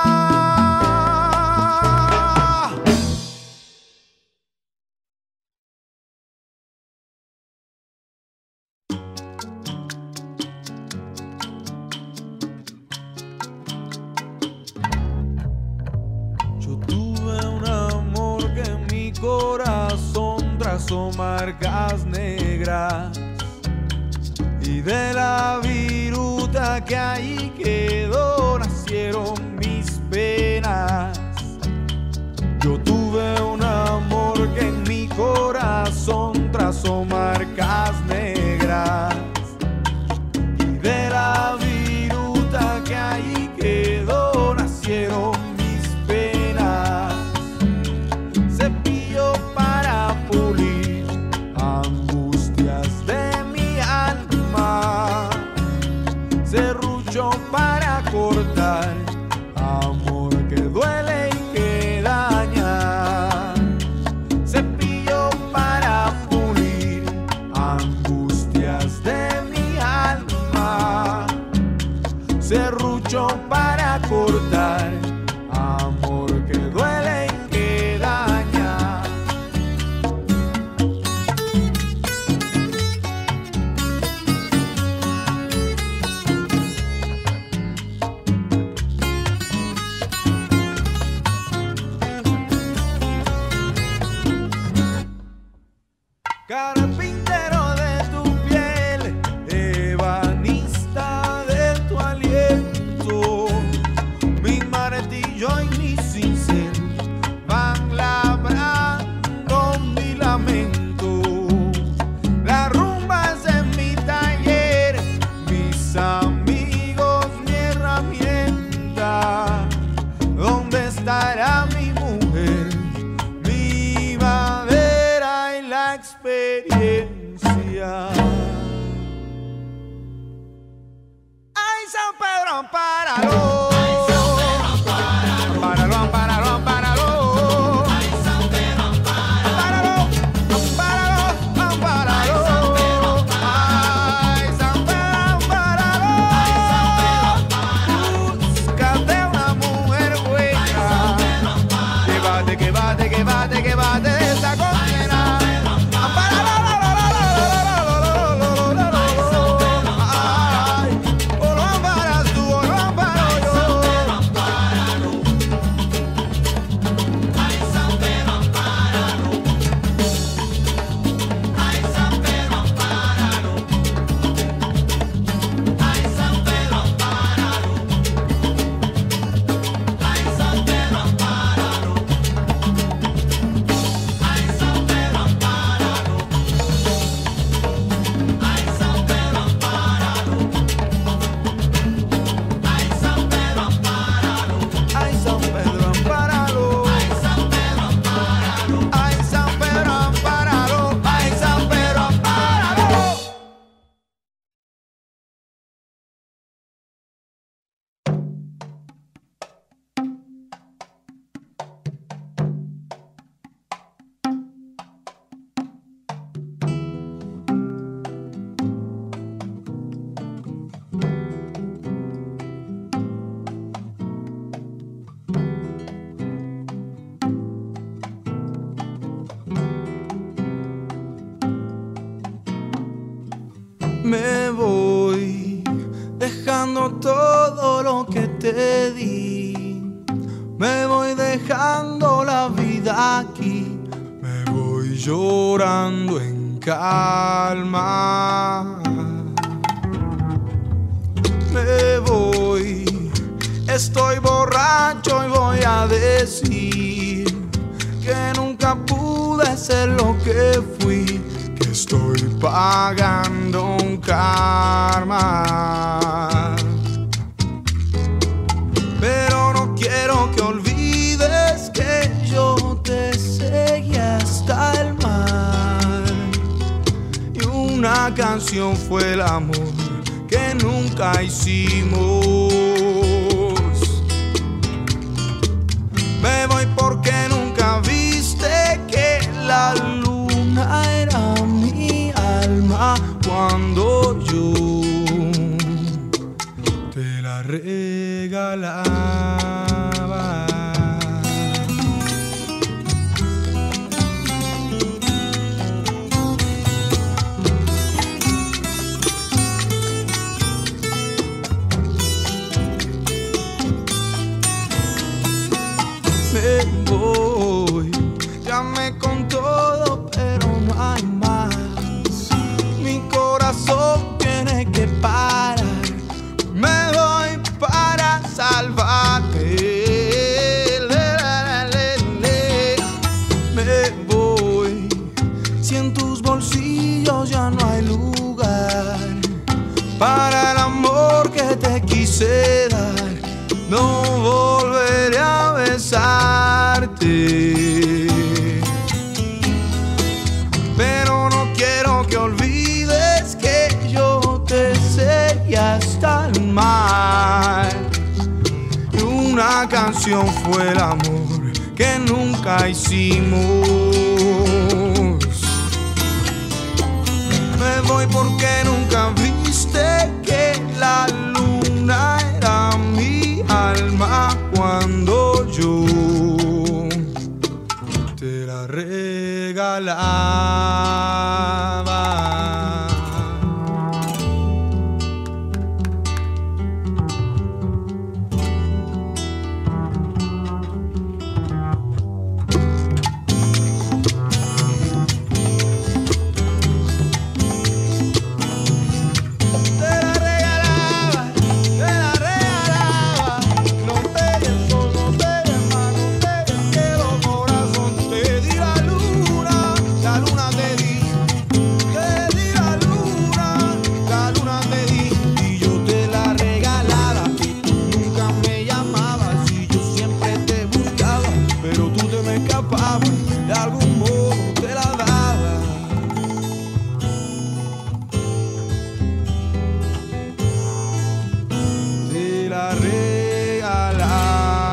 Corazón trazó marcas negras y de la viruta que ahí quedó nacieron mis penas. Yo tuve un amor que en mi corazón trazó marcas negras y de la viruta que ahí quedó nacieron mis penas. Cepillo para pulir angustias de mi alma, serrucho para cortar amor que duele y que daña. Cepillo para pulir angustias de mi alma, serrucho para cortar amor que duele y que daña. Carpintero de tu piel, ebanista de tu aliento, mi martillo dando todo lo que te di. Me voy dejando la vida aquí. Me voy llorando en calma. Me voy, estoy borracho y voy a decir que nunca pude ser lo que fui, que estoy pagando un karma. Pero no quiero que olvides que yo te seguí hasta el mar. Y una canción fue el amor que nunca hicimos. Me voy porque nunca viste que la luna era mi alma cuando yo te la regalaba. Me voy, llamé con todo, pero no hay más. Mi corazón tiene que parar. Me voy para salvarte. Me voy, si en tus bolsillos ya no hay lugar para el amor que te quise dar. No volveré a besarte, pero no quiero que olvides que yo te seguí hasta el mar. Y una canción fue el amor que nunca hicimos. Me voy porque nunca viste que la luna era mi alma cuando yo te la regalaba. De algún modo te la daba. Te la regalaba.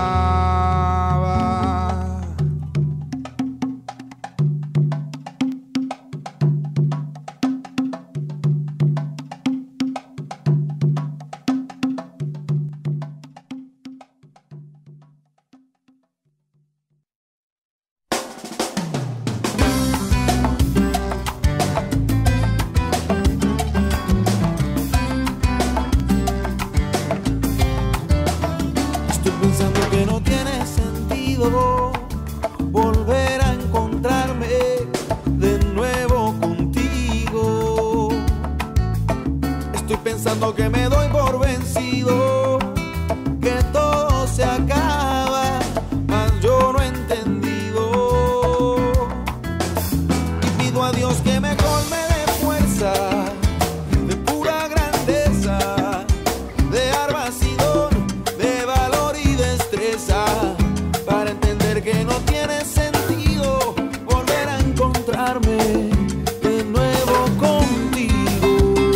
Pensando que no tiene sentido volver a encontrarme de nuevo contigo. Estoy pensando que me doy por vencido, que todo se acaba, mas yo no he entendido. Y pido a Dios que me colme de fuerza, de pura grandeza, de arvacidor, de valor y destreza, para entender que no tiene sentido volver a encontrarme de nuevo contigo.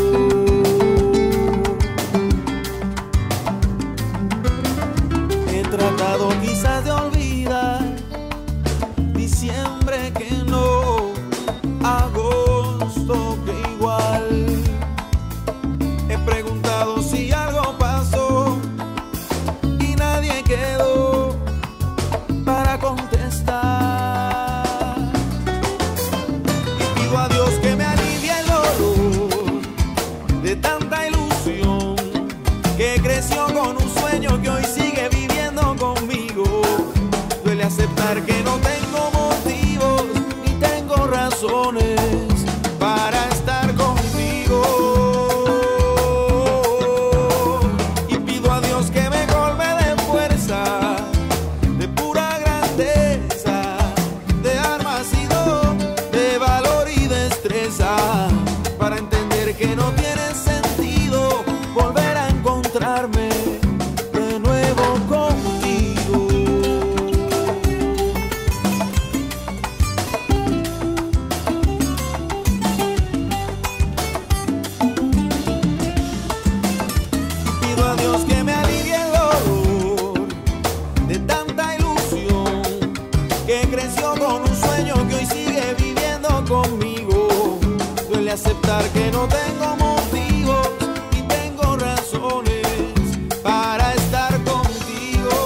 He tratado quizás de olvidar diciembre que no, agosto que igual. He preguntado si algo pasó y nadie quedó para contestar. Y pido a Dios que me alivie el dolor de tanta ilusión que creí aceptar que no tengo motivos y tengo razones para estar contigo.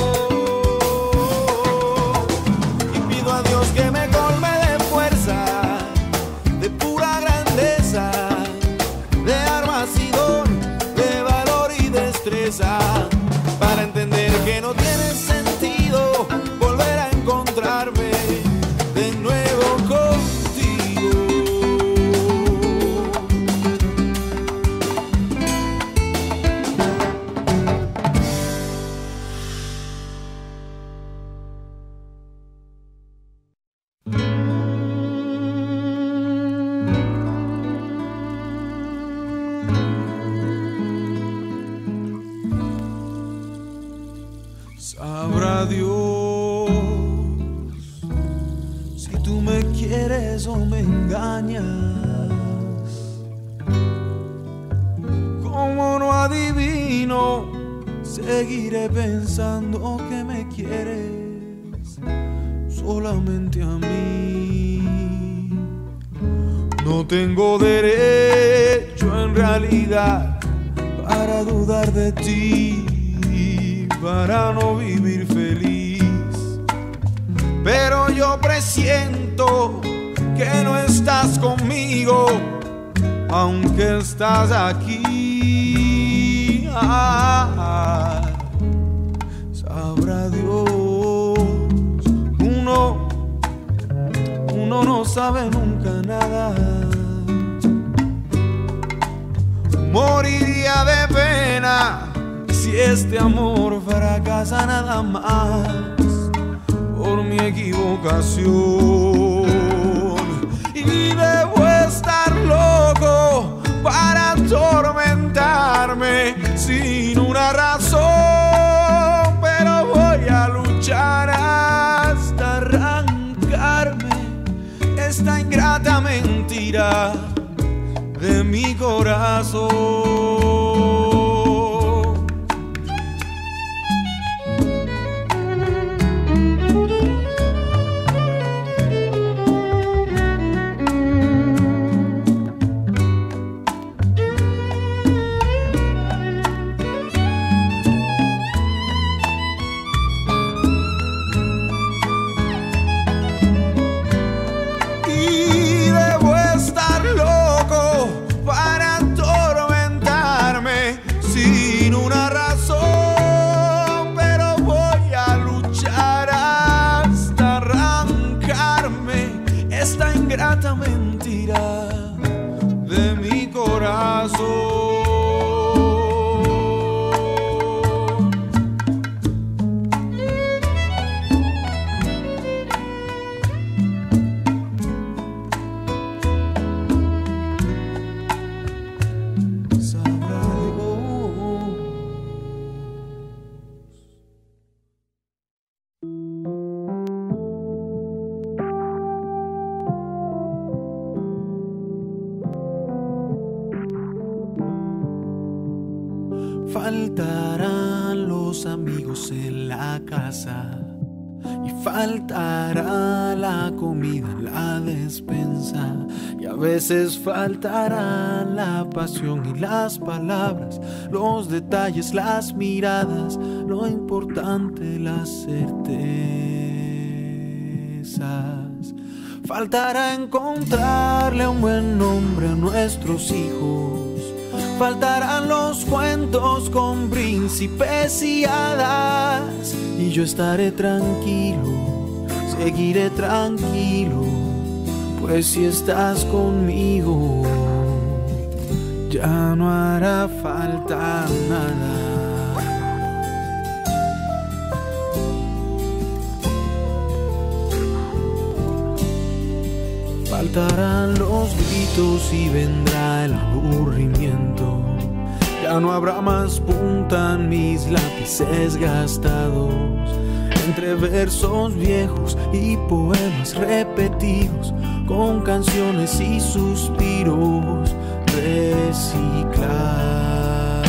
Y pido a Dios que me colme de fuerza, de pura grandeza, de armas y don, de valor y destreza, para entender que no tiene sentido volver a encontrarme de nuevo contigo. Sabrá Dios si tú me quieres o me engañas. Como no adivino, seguiré pensando que me quieres solamente a mí. No tengo derecho en realidad para dudar de ti, para no vivir feliz, pero yo presiento que no estás conmigo, aunque estás aquí. Sabrá Dios, uno no sabe nunca nada. Moriría de pena si este amor fracasa nada más por mi equivocación. Y debo estar loco para atormentarme sin una razón, pero voy a luchar hasta arrancarme esta ingrata mentira de mi corazón. Faltarán los amigos en la casa y faltará la comida en la despensa, y a veces faltará la pasión y las palabras, los detalles, las miradas, lo importante, las certezas. Faltará encontrarle un buen nombre a nuestros hijos. Faltarán los cuentos con príncipes y hadas, y yo estaré tranquilo, seguiré tranquilo, pues si estás conmigo ya no hará falta nada. Faltarán los gritos y vendrá el aburrimiento. Ya no habrá más punta en mis lápices gastados, entre versos viejos y poemas repetidos, con canciones y suspiros reciclados.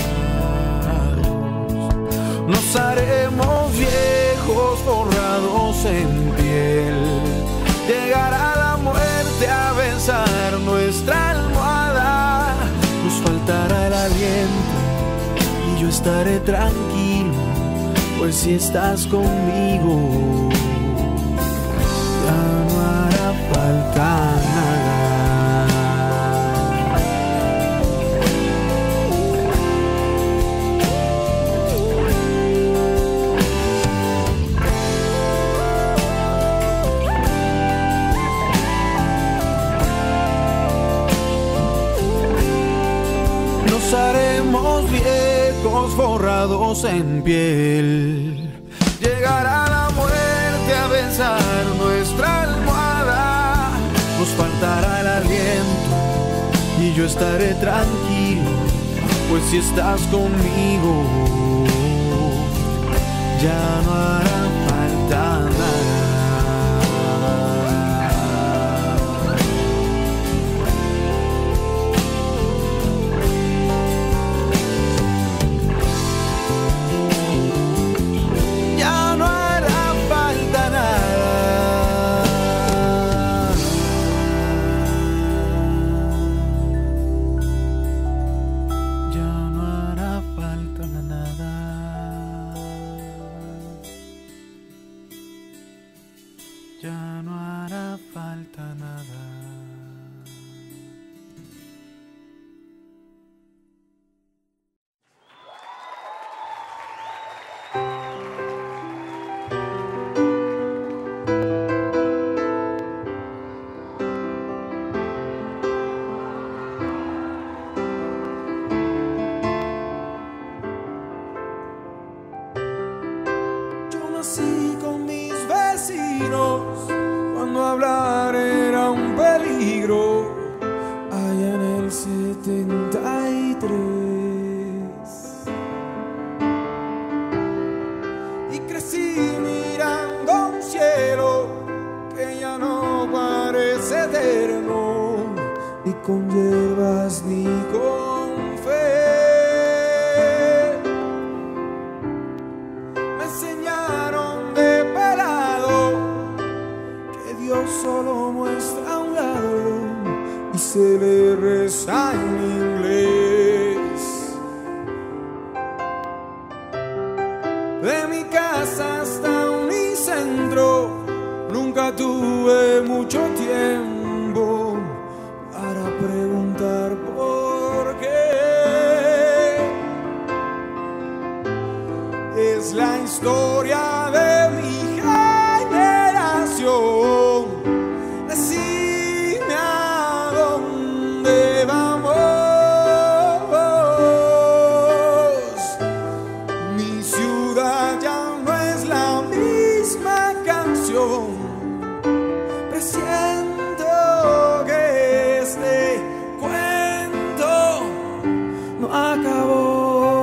Nos haremos viejos forrados en piel. Llegará la muerte a besar nuestra almohada. estaré tranquilo, pues si estás conmigo ya no hará falta nada. Nos haremos viejos forrados en piel. Llegará la muerte a besar nuestra almohada. Nos faltará el aliento y yo estaré tranquilo, pues si estás conmigo ya no hará falta nada. Ya no hará falta nada. Yo nací con mis vecinos cuando hablar era un peligro, allá en el 73. Y crecí mirando un cielo que ya no parece eterno, ni con hierbas ni con fe. Me enseñaron de pelado que Dios solo muestra un lado y se le reza en inglés. De mi casa hasta Unicentro nunca tuve mucho tiempo para preguntar por qué. Es la historia de mi generación. Decime a dónde vamos. Mi ciudad ya no es la misma canción. Presiento que este cuento no acabó.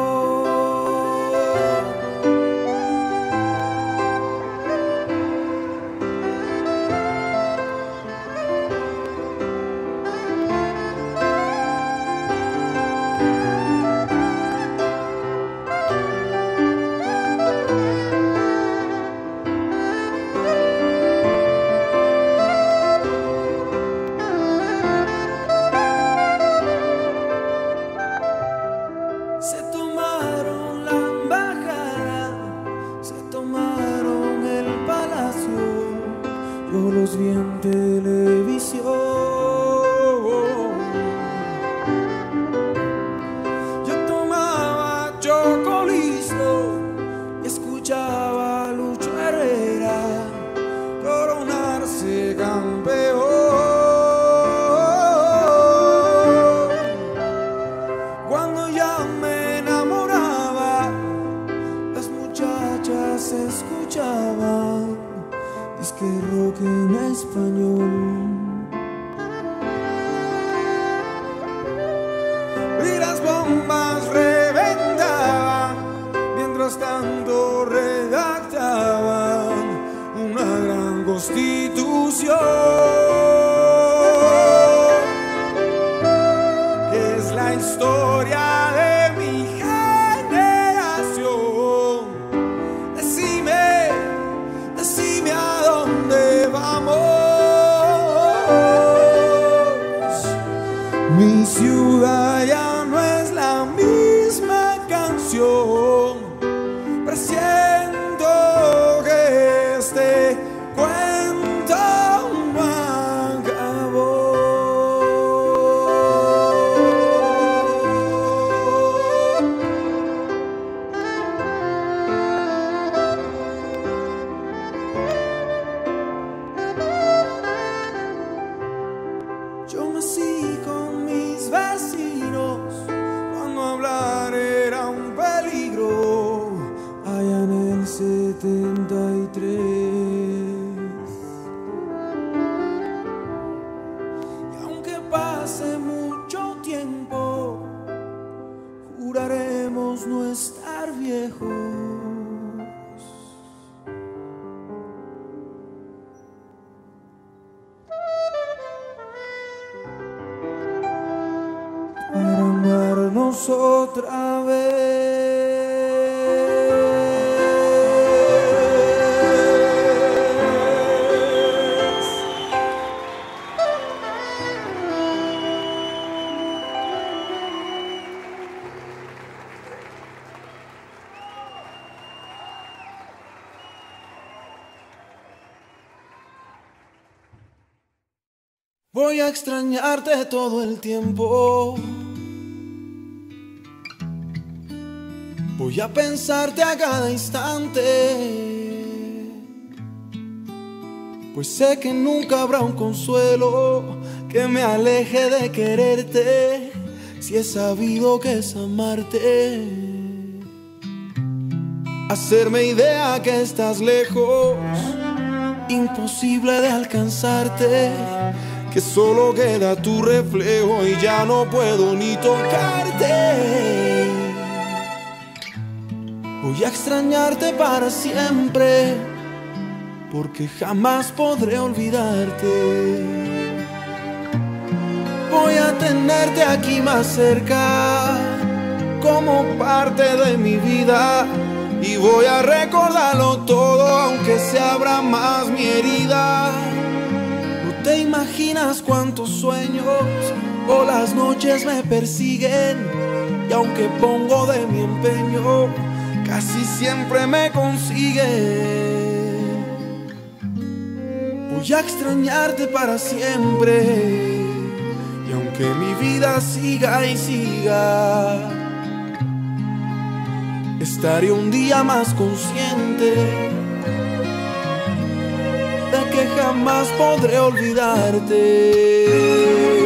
Se tomaron la embajada, se tomaron el palacio, yo los vi en televisión. Yo tomaba Chocolisto y escuchaba a Lucho Herrera coronarse campeón. Cuando ya me enamoraba, las muchachas escuchaban disque rock en español. Y las bombas reventaban, mientras tanto redactaban una gran constitución. Es la historia de mi generación. Decime a dónde vamos. Mi ciudad ya no es la misma canción. 73. Y aunque pase mucho tiempo, juraremos no estar viejos. Para amarnos otra vez. Voy a extrañarte todo el tiempo. Voy a pensarte a cada instante, pues sé que nunca habrá un consuelo que me aleje de quererte, si he sabido que es amarte. Hacerme idea que estás lejos, imposible de alcanzarte, que solo queda tu reflejo y ya no puedo ni tocarte. Voy a extrañarte para siempre, porque jamás podré olvidarte. Voy a tenerte aquí más cerca, como parte de mi vida, y voy a recordarlo todo, aunque se abra más mi herida. No te imaginas cuántos sueños o las noches me persiguen, y aunque pongo de mi empeño, casi siempre me consigue. Voy a extrañarte para siempre, y aunque mi vida siga y siga, estaré un día más consciente de que jamás podré olvidarte.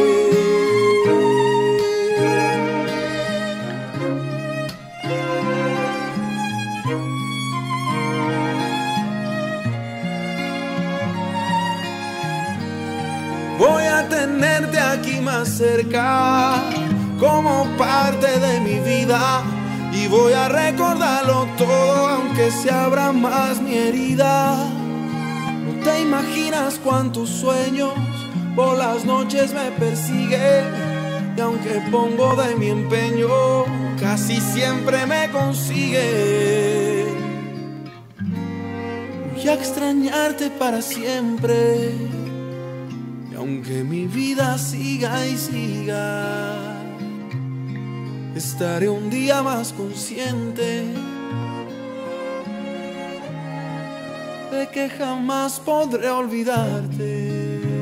Voy a tenerte aquí más cerca, como parte de mi vida, y voy a recordarlo todo, aunque se abra más mi herida. No te imaginas cuántos sueños por las noches me persiguen, y aunque pongo de mi empeño, casi siempre me consigue. Voy a extrañarte para siempre, y aunque mi vida siga y siga, estaré un día más consciente de que jamás podré olvidarte.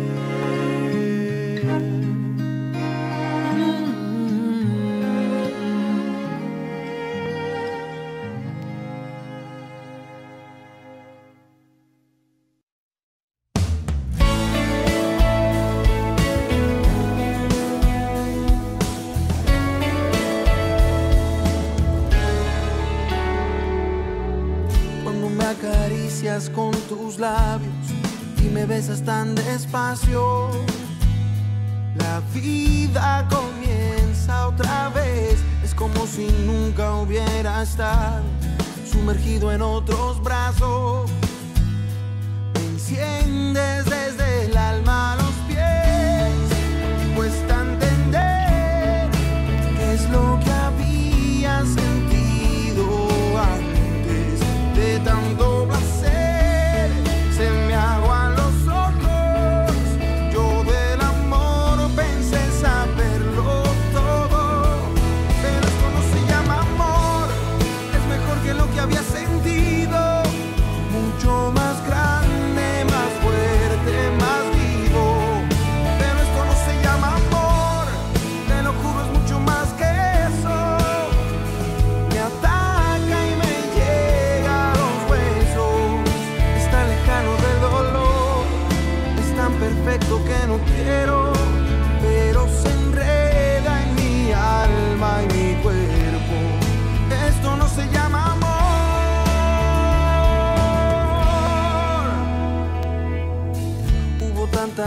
Con tus labios y me besas tan despacio, la vida comienza otra vez. Es como si nunca hubiera estado sumergido en otros brazos. Me enciendes desde el alma a los pies, y cuesta entender qué es lo que había sentido antes de tanto placer. Se me aguan los ojos, yo del amor pensé saberlo todo, pero esto no se llama amor, es mejor que lo que había sentido, mucho más grande, más fuerte, más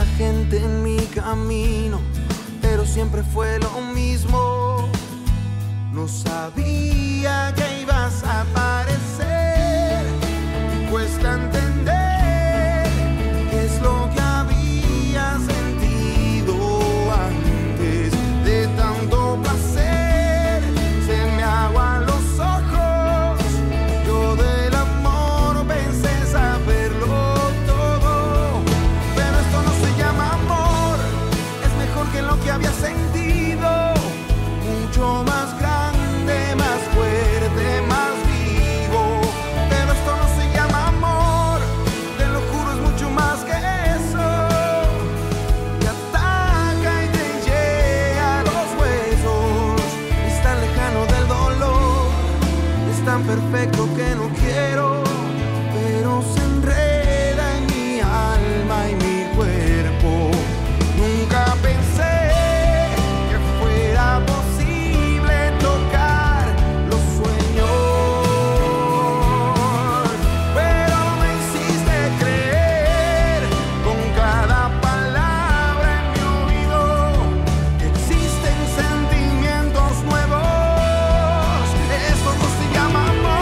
gente en mi camino, pero siempre fue lo mismo. No sabía que ibas a aparecer. Cuesta entender qué es lo que había sentido antes de tanto placer. Se me aguan los ojos. Yo del amor pensé saberlo todo, pero esto no se llama amor. Es mejor que lo que había sentido, mucho más grande, más fuerte, más vivo. Pero esto no se llama amor, te lo juro, es mucho más que eso. Te ataca y te llega a los huesos. Es tan lejano del dolor, es tan perfecto que no quiero, pero se enreda en mi alma y mi cuerpo. Nunca pensé que fuera posible tocar los sueños, pero me hiciste creer con cada palabra en mi oído que existen sentimientos nuevos. Esto no se llama amor.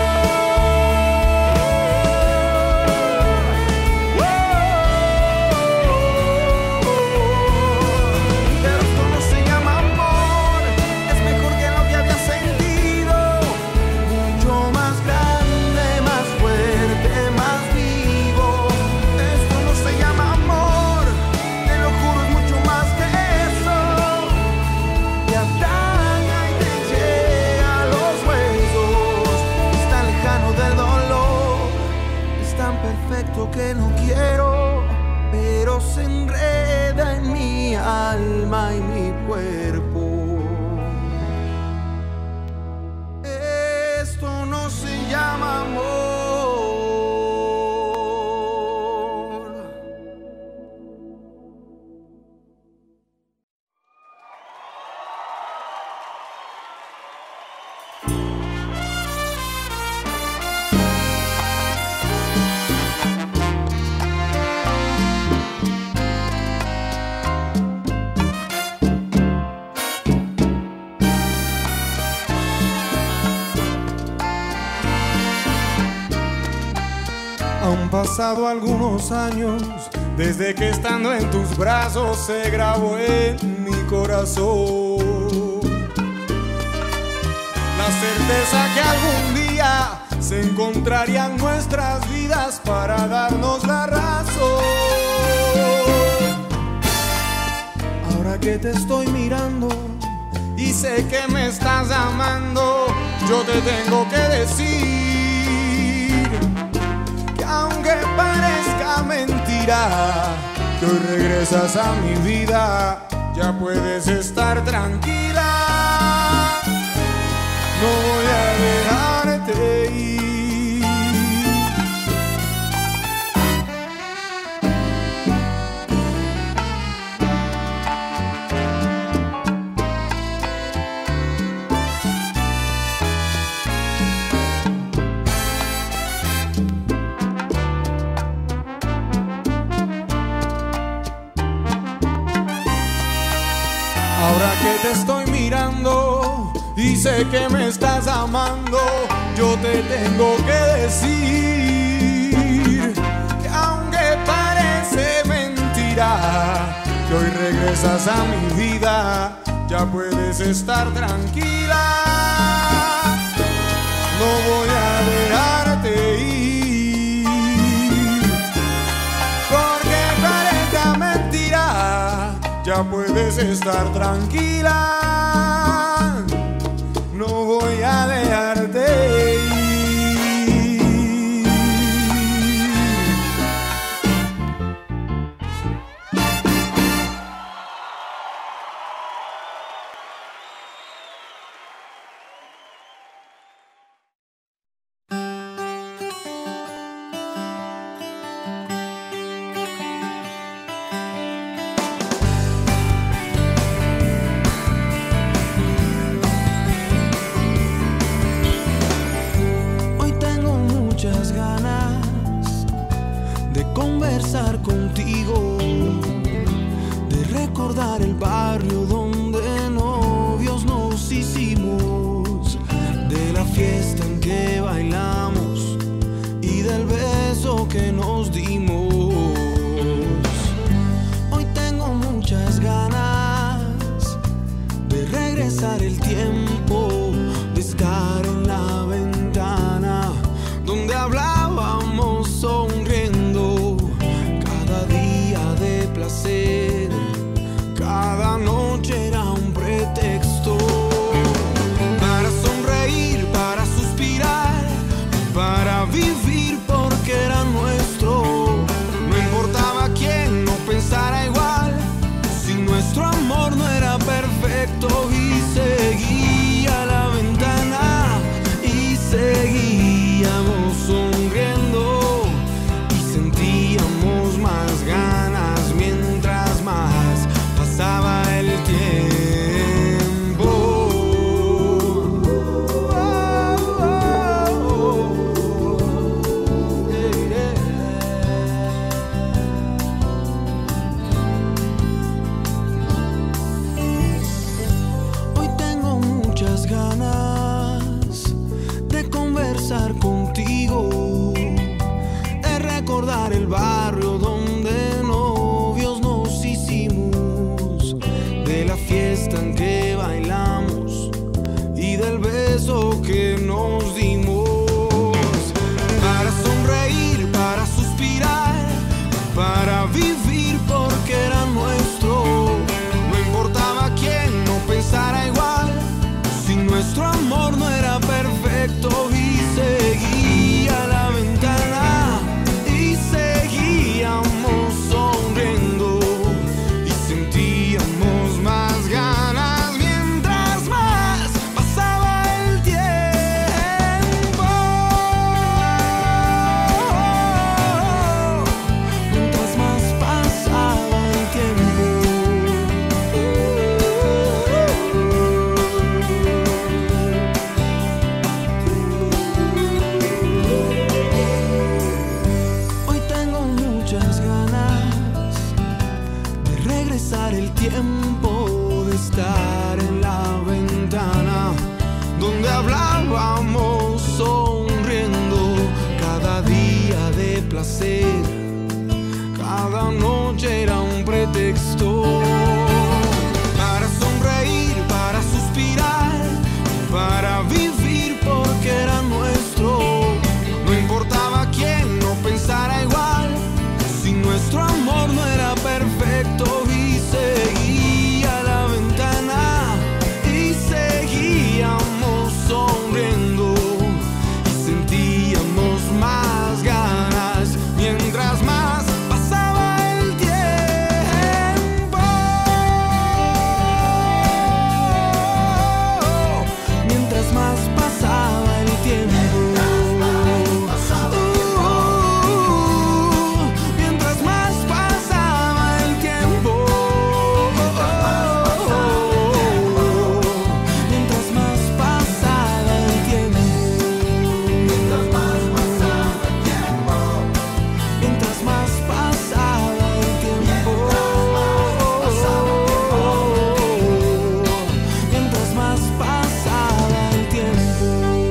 Pero esto no se llama amor, es mejor que lo que había sentido, mucho más grande, más fuerte, más vivo. Esto no se llama amor, te lo juro, es mucho más que eso. Te ataca y te llega a los huesos. Es tan lejano del dolor, es tan perfecto que no quiero, pero se enreda en mi alma y mi cuerpo. Esto no se llama amor. Han pasado algunos años desde que estando en tus brazos se grabó en mi corazón la certeza que algún día se encontrarían nuestras vidas para darnos la razón. Ahora que te estoy mirando y sé que me estás amando, yo te tengo que decir que aunque parezca mentira, que hoy regresas a mi vida, ya puedes estar tranquila. No voy a dejarte ir. Ahora que te estoy mirando y sé que me estás amando, yo te tengo que decir que aunque parece mentira, que hoy regresas a mi vida, ya puedes estar tranquila. No voy a dejarte ir, porque parezca mentira, ya puedes estar tranquila. No voy a dejarte ir. que nos dimos. Hoy tengo muchas ganas de regresar el tiempo, de estar en la ventana donde hablábamos sonriendo. Cada día de placer, cada noche era un pretexto para sonreír, para suspirar, para vivir porque era nuestro. No importaba quién no pensara igual, si nuestro amor no era perfecto. Y seguía la ventana y seguíamos sonriendo y sentíamos más ganas mientras más pasaba el tiempo. Hoy tengo muchas ganas de conversar contigo, de recordar el barrio donde novios nos hicimos, de la fiesta en que bailamos y del beso que nos dimos. Para sonreír, para suspirar, para vivir porque era nuestro. No importaba quién no pensara igual, si nuestro amor no era perfecto. Y seguía la ventana y seguíamos sonriendo y sentíamos más ganas mientras más pasaba el tiempo. Mientras más pasaba el tiempo. Hoy tengo muchas ganas de regresar el tiempo, de estar en la ventana donde hablábamos sonriendo. Cada día de placer, cada noche era un pretexto para sonreír, para suspirar, para vivir porque era nuestro. No importaba quién no pensara igual, si nuestro amor no era perfecto. Y seguía la ventana y seguíamos sonriendo y sentíamos más ganas mientras más pasaba el tiempo. Mientras más pasaba el tiempo. Mientras más pasaba el tiempo. Mientras más pasaba el tiempo. Mientras más pasaba el tiempo. Mientras más pasaba el tiempo. Mientras más pasaba el tiempo.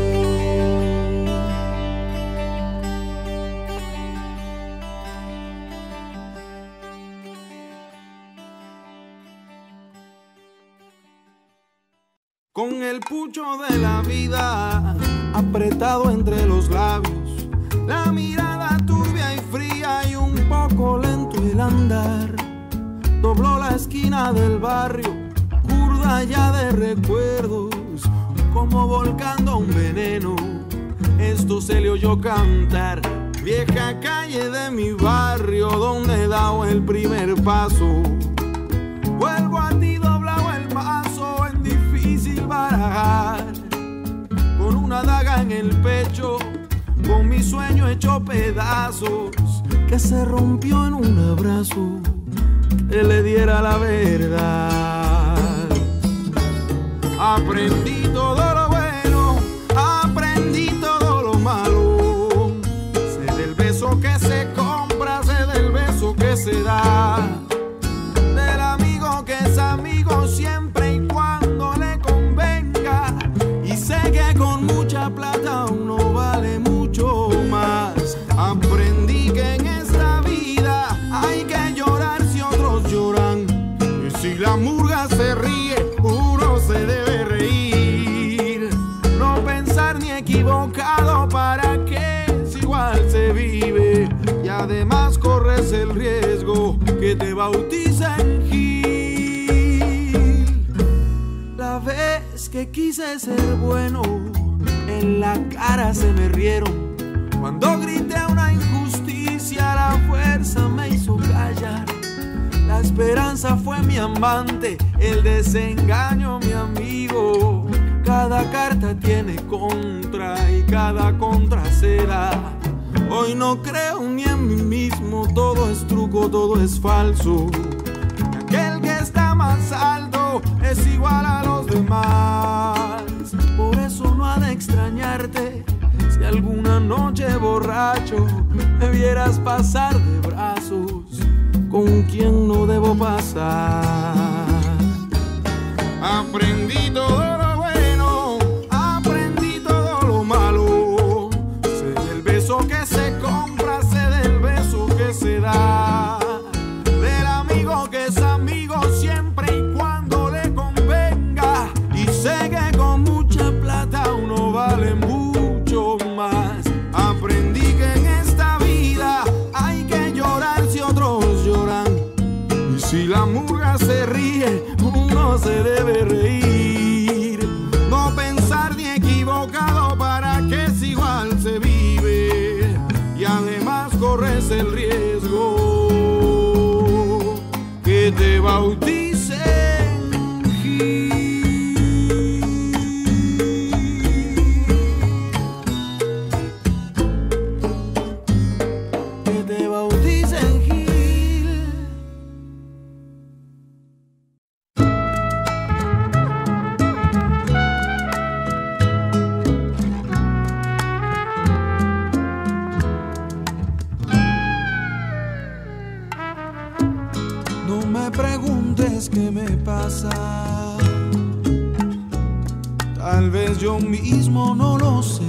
Con el pucho de la vida apretado entre los labios, la mirada turbia y fría y un poco lento el andar. Dobló la esquina del barrio, curda ya de recuerdos, como volcando un veneno. Esto se le oyó cantar, vieja calle de mi barrio donde he dado el primer paso. Vuelvo a ti doblado el paso en difícil barajar, con una daga en el pecho, con mi sueño hecho pedazos, que se rompió en un abrazo que le diera la verdad. Aprendí todo lo bueno, aprendí todo lo malo, sé del beso que se compra, sé del beso que se da, del amigo que es amigo siempre y cuando le convenga, y sé que con mucha plata uno vale mucho más. Aprendí que además corres el riesgo que te bauticen Gil. La vez que quise ser bueno, en la cara se me rieron. Cuando grité una injusticia, la fuerza me hizo callar. La esperanza fue mi amante, el desengaño mi amigo. Cada carta tiene contra y cada contra será. Hoy no creo ni en mí mismo, todo es truco, todo es falso. Aquel que está más alto es igual a los demás. Por eso no ha de extrañarte si alguna noche borracho me vieras pasar de brazos con quien no debo pasar. Aprendí todo lo bueno, aprendí todo lo malo. Sé del beso que se compra, sé del beso que se da. Del amigo que es amigo siempre y cuando le convenga. Y sé que con mucha plata uno vale mucho más. Aprendí que en esta vida hay que llorar si otros lloran. Y si la murga se ríe, uno se debe reír. No pensar ni equivocado, para que es igual se vive. Y además corres el riesgo que te bauticen Gil. Que te bauticen Gil. No me preguntes qué me pasa, tal vez yo mismo no lo sé.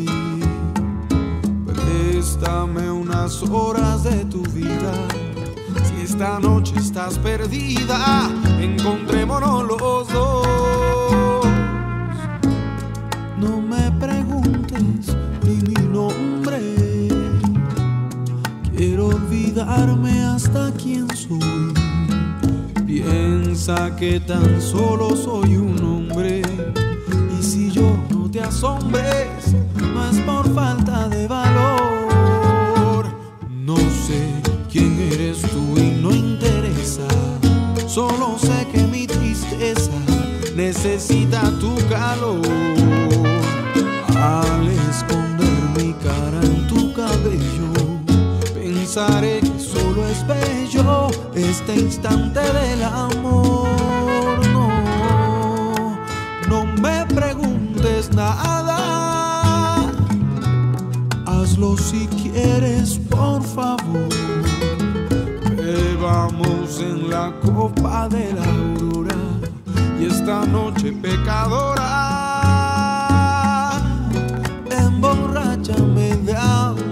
Préstame unas horas de tu vida, si esta noche estás perdida, encontrémonos los dos. No me preguntes ni mi nombre, quiero olvidarme hasta quién soy. Piensa que tan solo soy un hombre, y si yo no te asombres, no es por falta de valor. No sé quién eres tú y no interesa, solo sé que mi tristeza necesita tu calor. Al esconder mi cara en tu cabello, pensaré que solo es bello este instante del amor. No, no me preguntes nada, hazlo si quieres, por favor. Bebamos en la copa de la aurora y esta noche pecadora, emborráchame de amor.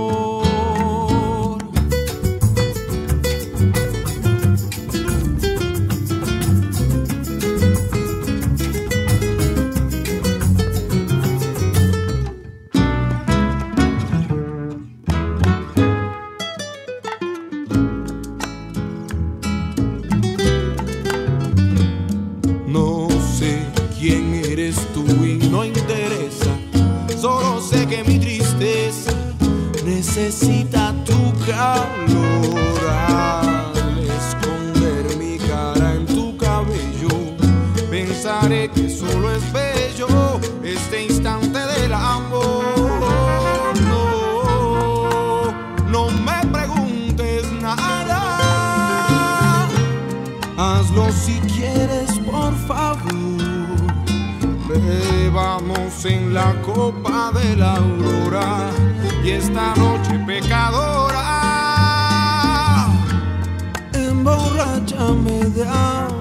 No sé quién eres tú y no interesa, solo sé que mi tristeza necesita tu calor. Al esconder mi cara en tu cabello, pensaré que solo es bello este instante del amor. No, no me preguntes nada, hazlo si quieres, por favor. Bebamos en la copa de la aurora y esta noche pecadora, emborráchame de amor.